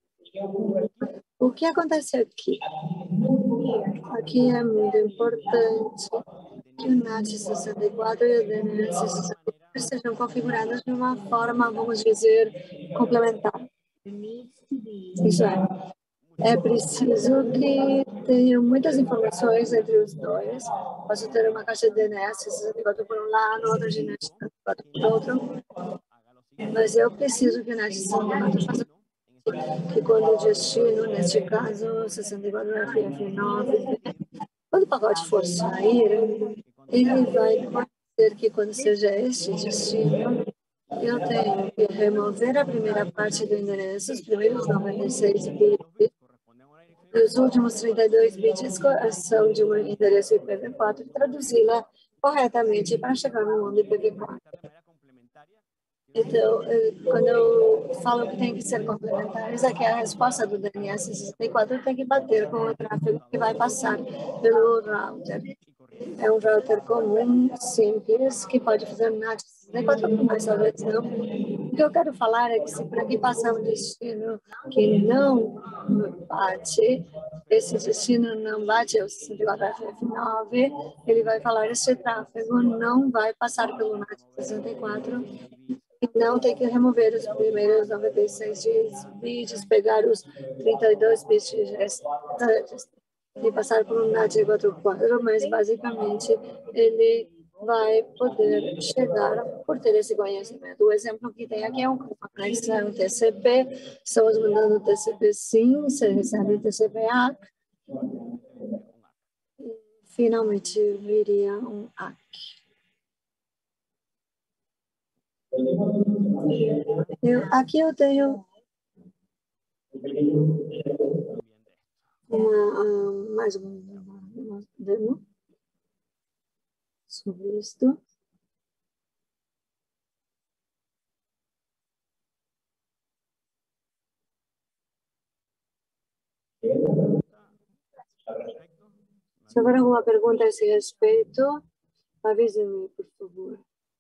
O que acontece aqui? Aqui é muito importante que o NAT64 e o DNS64 sejam configurados de uma forma, vamos dizer, complementar. Isso é preciso que tenha muitas informações entre os dois. Posso ter uma caixa de DNS 64 por um lado, outra de NAT 64 por outro, mas eu preciso que o NAT 64 faça que quando o destino, neste caso, 64 FF9, quando o pacote for sair, ele vai ter que, quando seja este destino, eu tenho que remover a primeira parte do endereço, os primeiros 96 bits, os últimos 32 bits são de um endereço IPv4 e traduzi-la corretamente para chegar no mundo IPv4. Então, quando eu falo que tem que ser complementares, é que a resposta do DNS 64 tem que bater com o tráfego que vai passar pelo router. É um router comum, simples, que pode fazer NAT 64, mas talvez não. O que eu quero falar é que se por aqui passar um destino que não bate, esse destino não bate, é o 64FF9, ele vai falar esse tráfego não vai passar pelo NAT 64, e não tem que remover os primeiros 96 bits, pegar os 32 bits restantes. de passar por um NAT 4.4, mas basicamente ele vai poder chegar por ter esse conhecimento. O exemplo que tem aqui é uma conexão TCP, estamos mandando TCP sim, você recebe TCP ACK, e finalmente viria um ACK. Aqui eu tenho mais uma demo sobre isto. Se houver alguma pergunta a esse respeito, avise-me, por favor.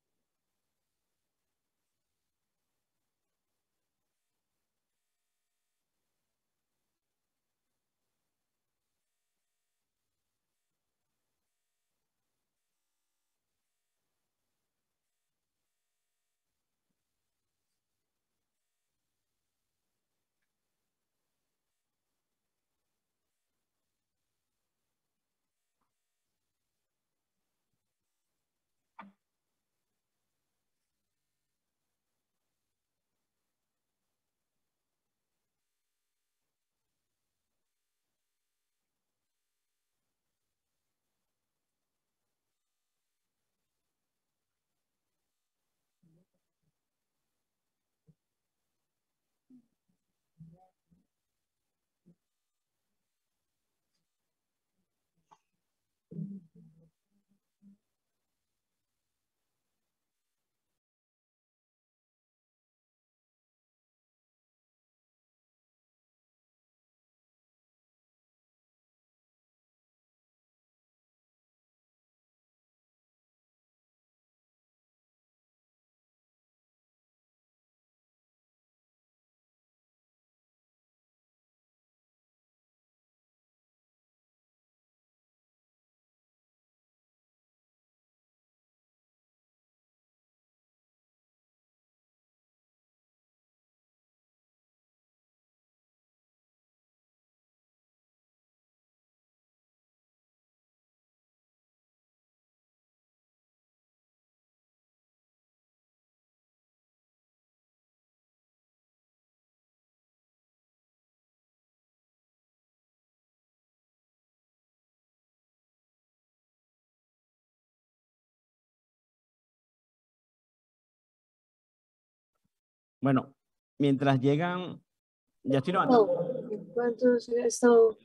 Bueno, mientras llegan, ya estoy levantando. Bom, enquanto estão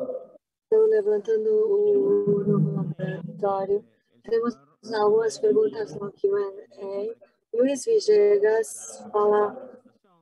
levantando o novo laboratório, temos algumas perguntas no Q&A. Luiz Vigegas fala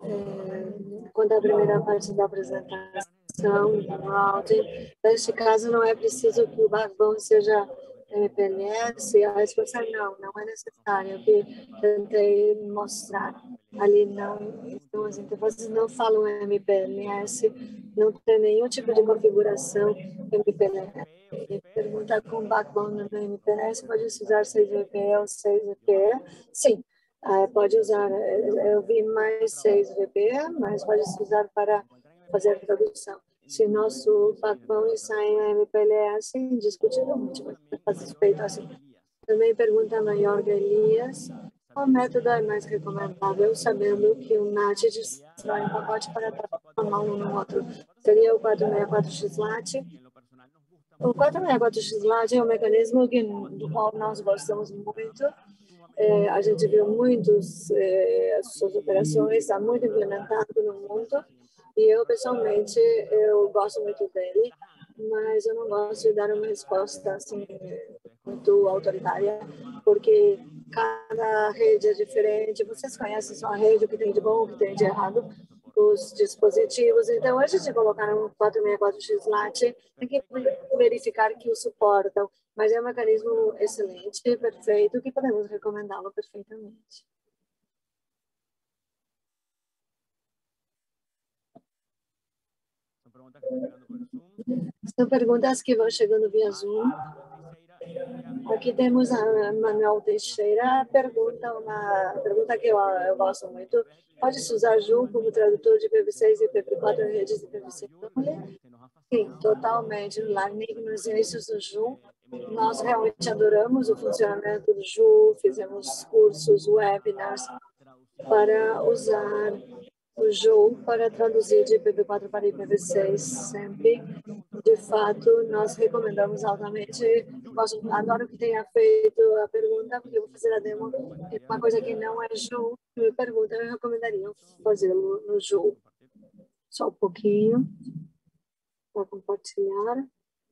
quanto à primeira parte da apresentação, do routing. Neste caso, não é preciso que o backbone seja MPLS. A resposta é não é necessário. O que tentei mostrar ali não, então as interfaces não falam MPLS, não tem nenhum tipo de configuração MPLS. E pergunta com backbone no MPLS, pode usar 6VPE ou 6VPE? Sim. Pode usar, eu vi mais 6VPE, mas pode se usar para fazer tradução. Se nosso backbone está em MPLS, indiscutivelmente vai fazer respeito assim. Também pergunta a Jorge Elias, qual método é mais recomendável, sabendo que o NAT destrói um pacote para transformar um no outro? Seria o 464XLAT? O 464XLAT é um mecanismo do qual nós gostamos muito. A gente viu muitas suas operações, está muito implementado no mundo, e eu, pessoalmente, eu gosto muito dele, mas eu não gosto de dar uma resposta assim, muito autoritária, porque cada rede é diferente, vocês conhecem sua rede, o que tem de bom, o que tem de errado, os dispositivos. Então, antes de colocar um 464XLAT, tem que verificar que o suportam, mas é um mecanismo excelente, perfeito, que podemos recomendá-lo perfeitamente. São perguntas que vão chegando via Zoom. Aqui temos a Manuel Teixeira, uma pergunta que eu gosto muito. Pode-se usar Joule como tradutor de IPv6 e IPv4 em redes de IPv6? Sim, totalmente. Lá nos inícios do Joule, nós realmente adoramos o funcionamento do Joule, fizemos cursos, webinars para usar o Joule para traduzir de IPv4 para IPv6 sempre. De fato, nós recomendamos altamente. Adoro que tenha feito a pergunta, porque eu vou fazer a demo. Uma coisa que não é Joule, me pergunta, eu recomendaria fazê-lo no Joule. Só um pouquinho para compartilhar.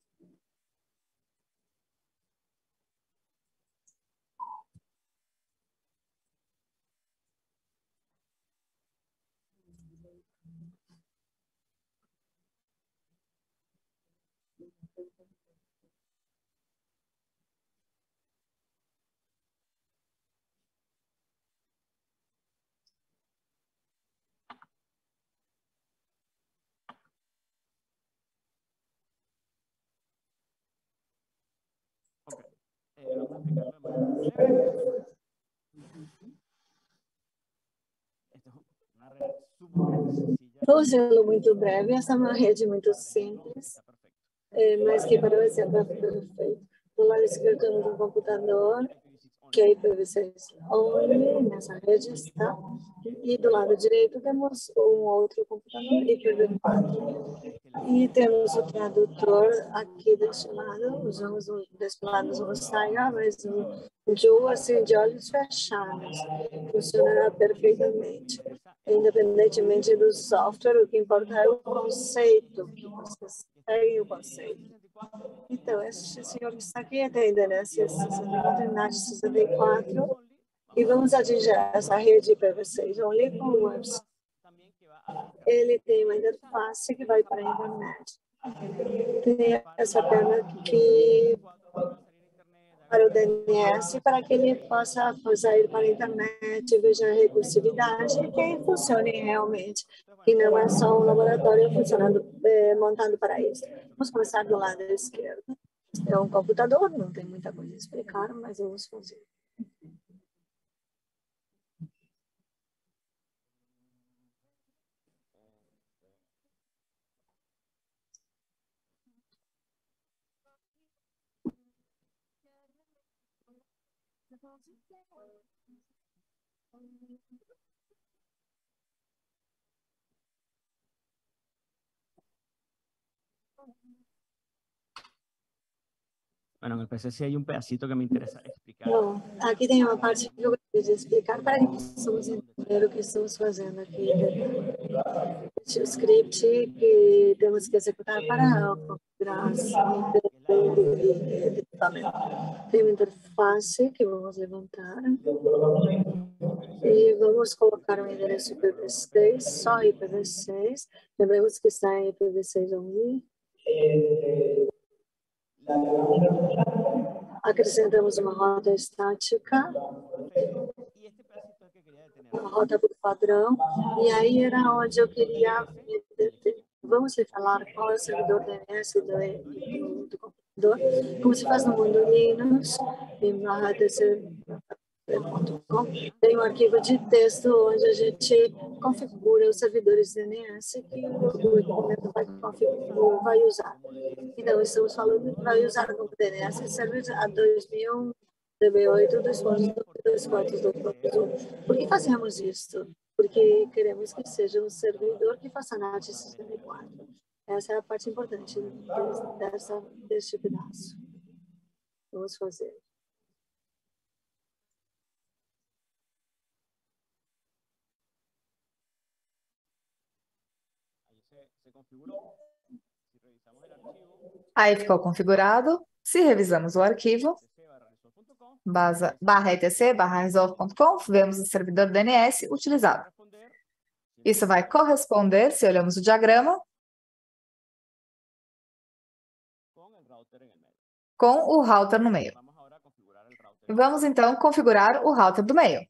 Vou fazê-lo muito breve. Essa é uma rede muito simples, mas que para o exemplo é perfeito. Do lado esquerdo temos um computador, que é IPv6 only, nessa rede está. E do lado direito temos um outro computador, IPv4. E temos o tradutor aqui deste lado, usamos deste lado o Saia, mas o Joule, assim, de olhos fechados, funcionará perfeitamente. Independentemente do software, o que importa é o conceito, que vocês seguem o conceito. Então, esse senhor que está aqui tem DNS 64 e NAT 64, e vamos atingir essa rede IPv6 only com o website. Ele tem uma interface que vai para a internet. Tem essa perna que para o DNS, para que ele possa sair para a internet, veja a recursividade e que funcione realmente. E não é só um laboratório funcionando, montado para isso. Vamos começar do lado esquerdo. É um computador, não tem muita coisa a explicar, mas vamos fazer. Bueno, en el PC sí hay un pedacito que me interesa explicar. Bom, aqui tem uma parte que eu gostaria de explicar para que possamos entender o que estamos fazendo aqui. O script que temos que executar para configurar o equipamento. Tem uma interface que vamos levantar e vamos colocar um endereço IPv6, só IPv6. Lembramos que está em IPv6 only. Acrescentamos uma rota estática, uma rota por padrão, e aí era onde eu queria me deter. Vamos falar qual é o servidor DNS do computador, como se faz no mundo Linux, em /tc.com. Tem um arquivo de texto onde a gente configura os servidores DNS que o equipamento vai usar. Então, estamos falando que vai usar como DNS server a 2000, DB8, 2.2.2.1. Por que fazemos isso? Porque queremos que seja um servidor que faça NAT 64. Essa é a parte importante deste pedaço. Vamos fazer. Aí ficou configurado. Se revisamos o arquivo, /etc/resolve.com, vemos o servidor DNS utilizado. Isso vai corresponder, se olhamos o diagrama, com o router no meio. Vamos então configurar o router do meio.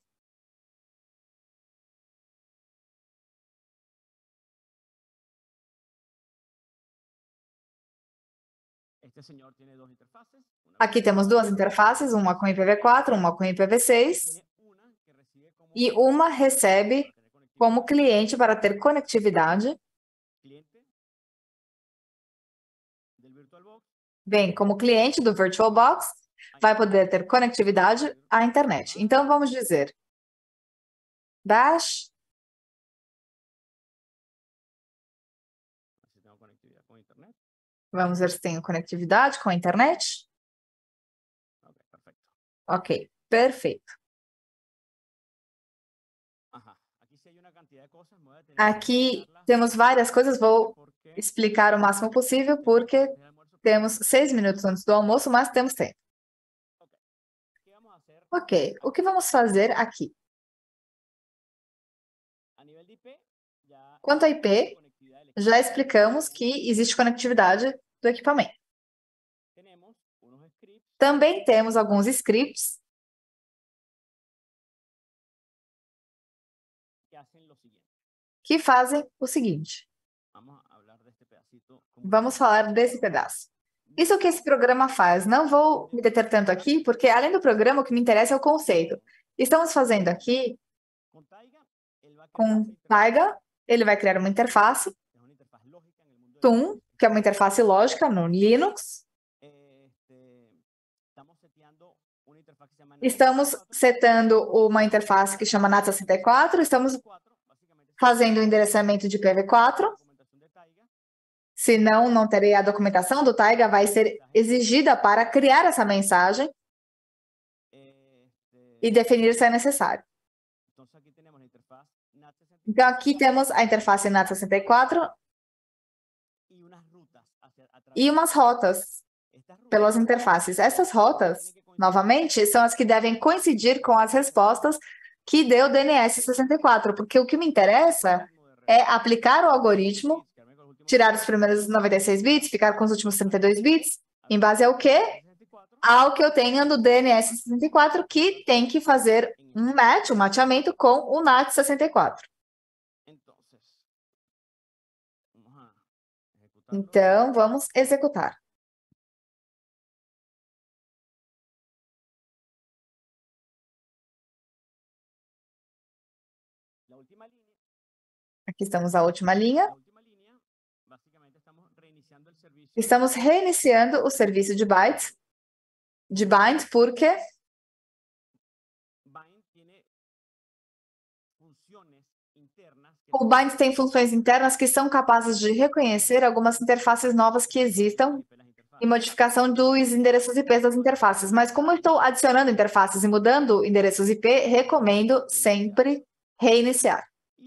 Aqui temos duas interfaces, uma com IPv4, uma com IPv6, e uma recebe como cliente para ter conectividade, bem, como cliente do VirtualBox, vai poder ter conectividade à internet. Então, vamos dizer, dash, vamos ver se tem conectividade com a internet. Ok, perfeito. Aqui temos várias coisas, vou explicar o máximo possível, porque temos 6 minutos antes do almoço, mas temos tempo. Ok, o que vamos fazer aqui? Quanto a IP, já explicamos que existe conectividade do equipamento. Também temos alguns scripts que fazem o seguinte. Vamos falar desse pedaço. Isso que esse programa faz, não vou me deter tanto aqui, porque além do programa, o que me interessa é o conceito. Estamos fazendo aqui com Taiga, ele vai criar uma interface, TUM, que é uma interface lógica no Linux. Estamos setando uma interface que chama NAT64, estamos fazendo o endereçamento de IPv4. Senão, não terei a documentação do Taiga, vai ser exigida para criar essa mensagem e definir se é necessário. Então, aqui temos a interface NAT64 e umas rotas pelas interfaces. Essas rotas, novamente, são as que devem coincidir com as respostas que deu o DNS64, porque o que me interessa é aplicar o algoritmo, tirar os primeiros 96 bits, ficar com os últimos 32 bits, em base ao quê? Ao que eu tenho no DNS64, que tem que fazer um match, um mapeamento com o NAT64. Então, vamos executar. Aqui estamos na última linha. Estamos reiniciando o serviço de bytes, de bind, porque o bind tem funções internas que são capazes de reconhecer algumas interfaces novas que existam e modificação dos endereços IP das interfaces. Mas como eu estou adicionando interfaces e mudando endereços IP, recomendo sempre reiniciar.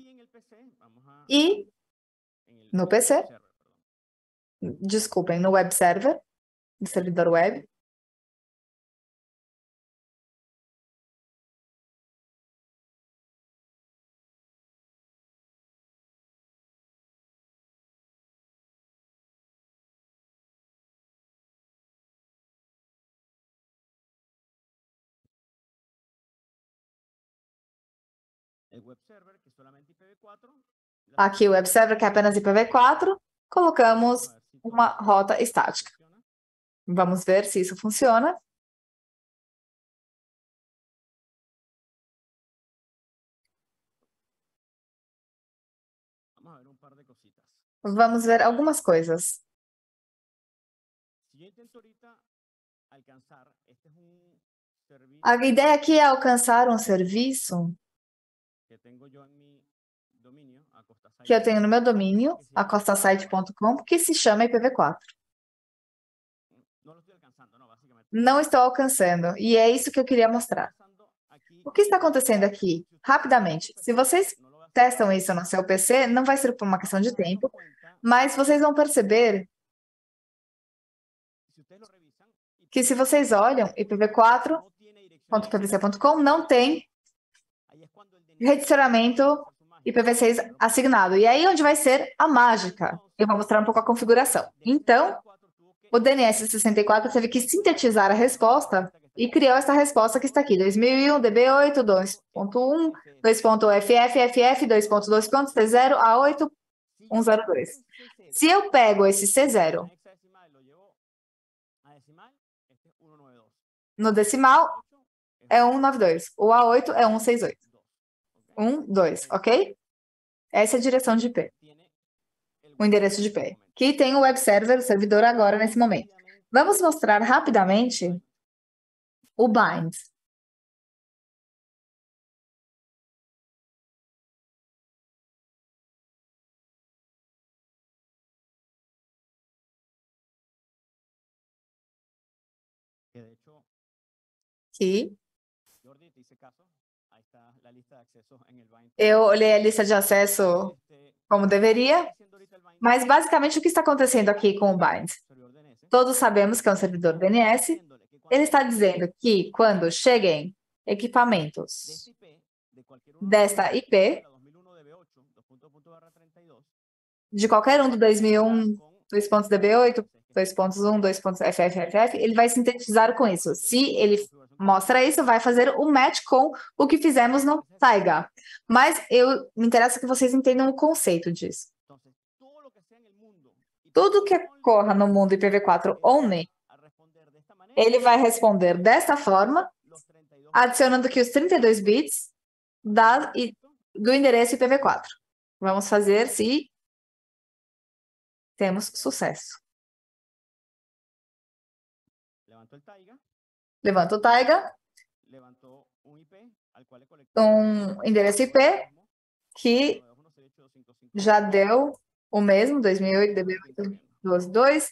E no PC, desculpem, no web server, no servidor web, aqui o web server, que é apenas IPv4, colocamos uma rota estática. Vamos ver se isso funciona. Vamos ver algumas coisas. A ideia aqui é alcançar um serviço que eu tenho no meu domínio, acostasite.com, que se chama IPv4. Não estou alcançando, e é isso que eu queria mostrar. O que está acontecendo aqui? Rapidamente, se vocês testam isso no seu PC, não vai ser por uma questão de tempo, mas vocês vão perceber que se vocês olham, ipv4.pvc.com não tem redicionamento IPv6 assignado. E aí onde vai ser a mágica. Eu vou mostrar um pouco a configuração. Então, o DNS64 teve que sintetizar a resposta e criou essa resposta que está aqui. 2001, DB8, 2.1, 2.FFFF, 2.2, C0, A8, 102. Se eu pego esse C0 No decimal é 192. O A8 é 168. 2, ok? Essa é a direção de IP, o endereço de IP, que tem o web server, o servidor agora nesse momento. Vamos mostrar rapidamente o bind. Que de hecho, Que Jordi, te hice caso. Ahí está la lista de accesos en el bind. eu olhei a lista de acesso como deveria, mas basicamente o que está acontecendo aqui com o bind? Todos sabemos que é um servidor DNS. Ele está dizendo que quando cheguem equipamentos desta IP, de qualquer um do 2001, 2.db8, 2.1, 2.ffff, ele vai sintetizar com isso. Se ele mostra isso, vai fazer o match com o que fizemos no Taiga. Mas me interessa que vocês entendam o conceito disso. Tudo que ocorra no mundo IPv4 only, ele vai responder desta forma, adicionando aqui os 32 bits do endereço IPv4. Vamos fazer se temos sucesso. Levanta o Taiga, um endereço IP que já deu o mesmo, 2008, DB822,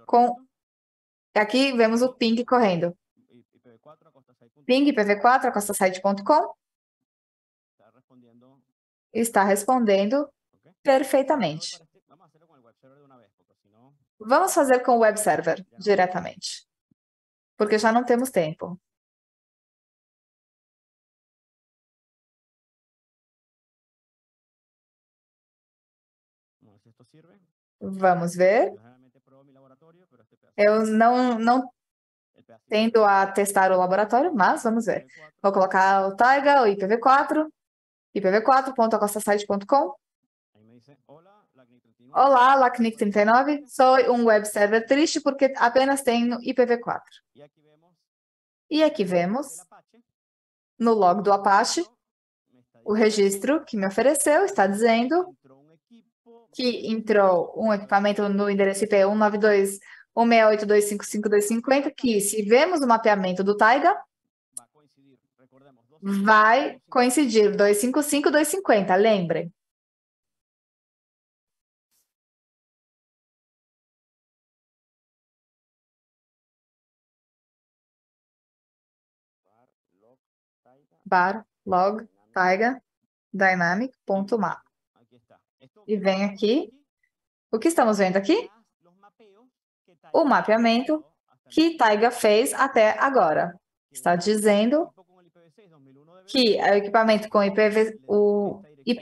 aqui vemos o ping correndo. Ping IPv4, acostasite.com, está respondendo perfeitamente. Vamos fazer com o web server diretamente, porque já não temos tempo. Vamos ver. Eu não tendo a testar o laboratório, mas vamos ver. Vou colocar o Taiga, o IPv4, ipv4.acostasite.com. Olá, LACNIC39. Sou um web server triste porque apenas tenho IPv4. E aqui vemos, no log do Apache, o registro que me ofereceu está dizendo que entrou um equipamento no endereço IP 192.168.255.250, que se vemos o mapeamento do Taiga, vai coincidir 255.250, lembrem. Bar log taiga dynamic.map. E vem aqui. O que estamos vendo aqui? O mapeamento que Taiga fez até agora. Está dizendo que o equipamento com o IP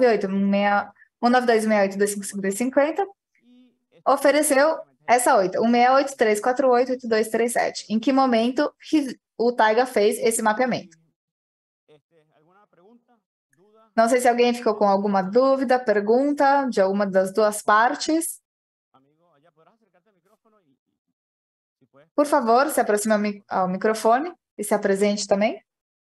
192.168.255.250 ofereceu essa 8, 168.348.8237. Em que momento o Taiga fez esse mapeamento? Não sei se alguém ficou com alguma dúvida, pergunta de alguma das duas partes. Por favor, se aproxime ao microfone e se apresente também.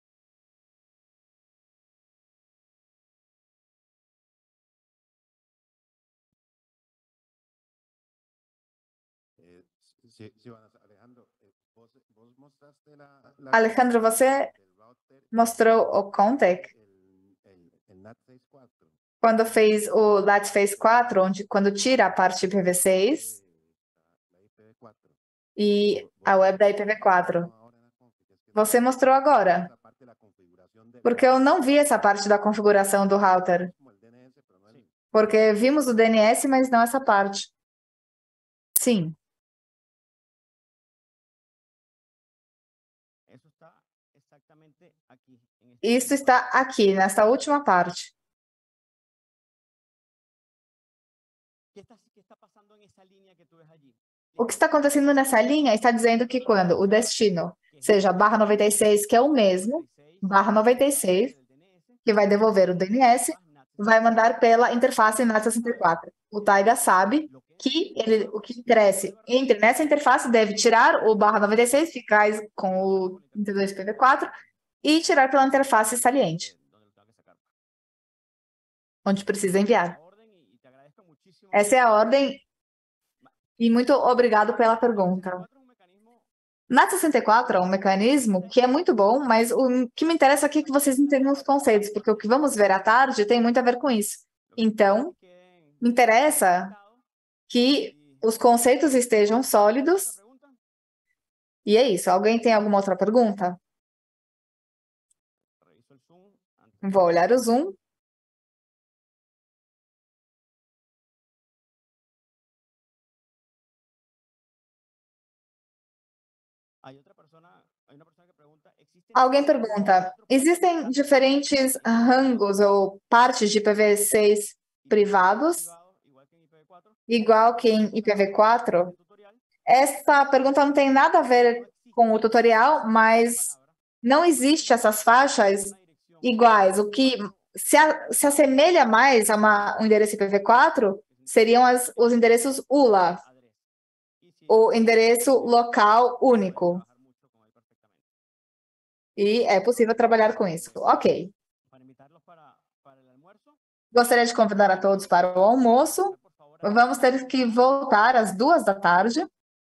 Alejandro, você mostrou o Contec quando fez o LAT Phase 4, quando tira a parte IPv6 e a web da IPv4. Você mostrou agora, porque eu não vi essa parte da configuração do router, porque vimos o DNS, mas não essa parte. Sim. Isso está aqui, nessa última parte. O que está acontecendo nessa linha está dizendo que quando o destino seja /96, que é o mesmo, /96, que vai devolver o DNS, vai mandar pela interface NAT64. O Taiga sabe que o que cresce entre nessa interface deve tirar o /96, ficar com o 32IPv4 e tirar pela interface saliente, onde precisa enviar. Essa é a ordem e muito obrigado pela pergunta. NAT64 é um mecanismo que é muito bom, mas o que me interessa aqui é que vocês entendam os conceitos, porque o que vamos ver à tarde tem muito a ver com isso. Então, me interessa que os conceitos estejam sólidos. E é isso. Alguém tem alguma outra pergunta? Vou olhar o Zoom. Alguém pergunta, existem diferentes rangos ou partes de IPv6 privados, igual que em IPv4? Essa pergunta não tem nada a ver com o tutorial, mas não existe essas faixas iguais. O que se assemelha mais a um endereço IPv4 seriam os endereços ULA, o endereço local único. E é possível trabalhar com isso. Ok. Gostaria de convidar a todos para o almoço. Vamos ter que voltar às 14h.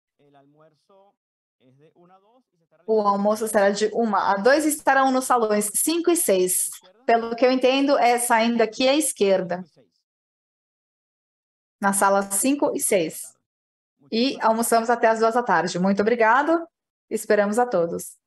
O almoço será de 1 a 2 e estarão nos salões 5 e 6. Pelo que eu entendo, é saindo aqui à esquerda. Na sala 5 e 6. E almoçamos até às 14h. Muito obrigado. Esperamos a todos.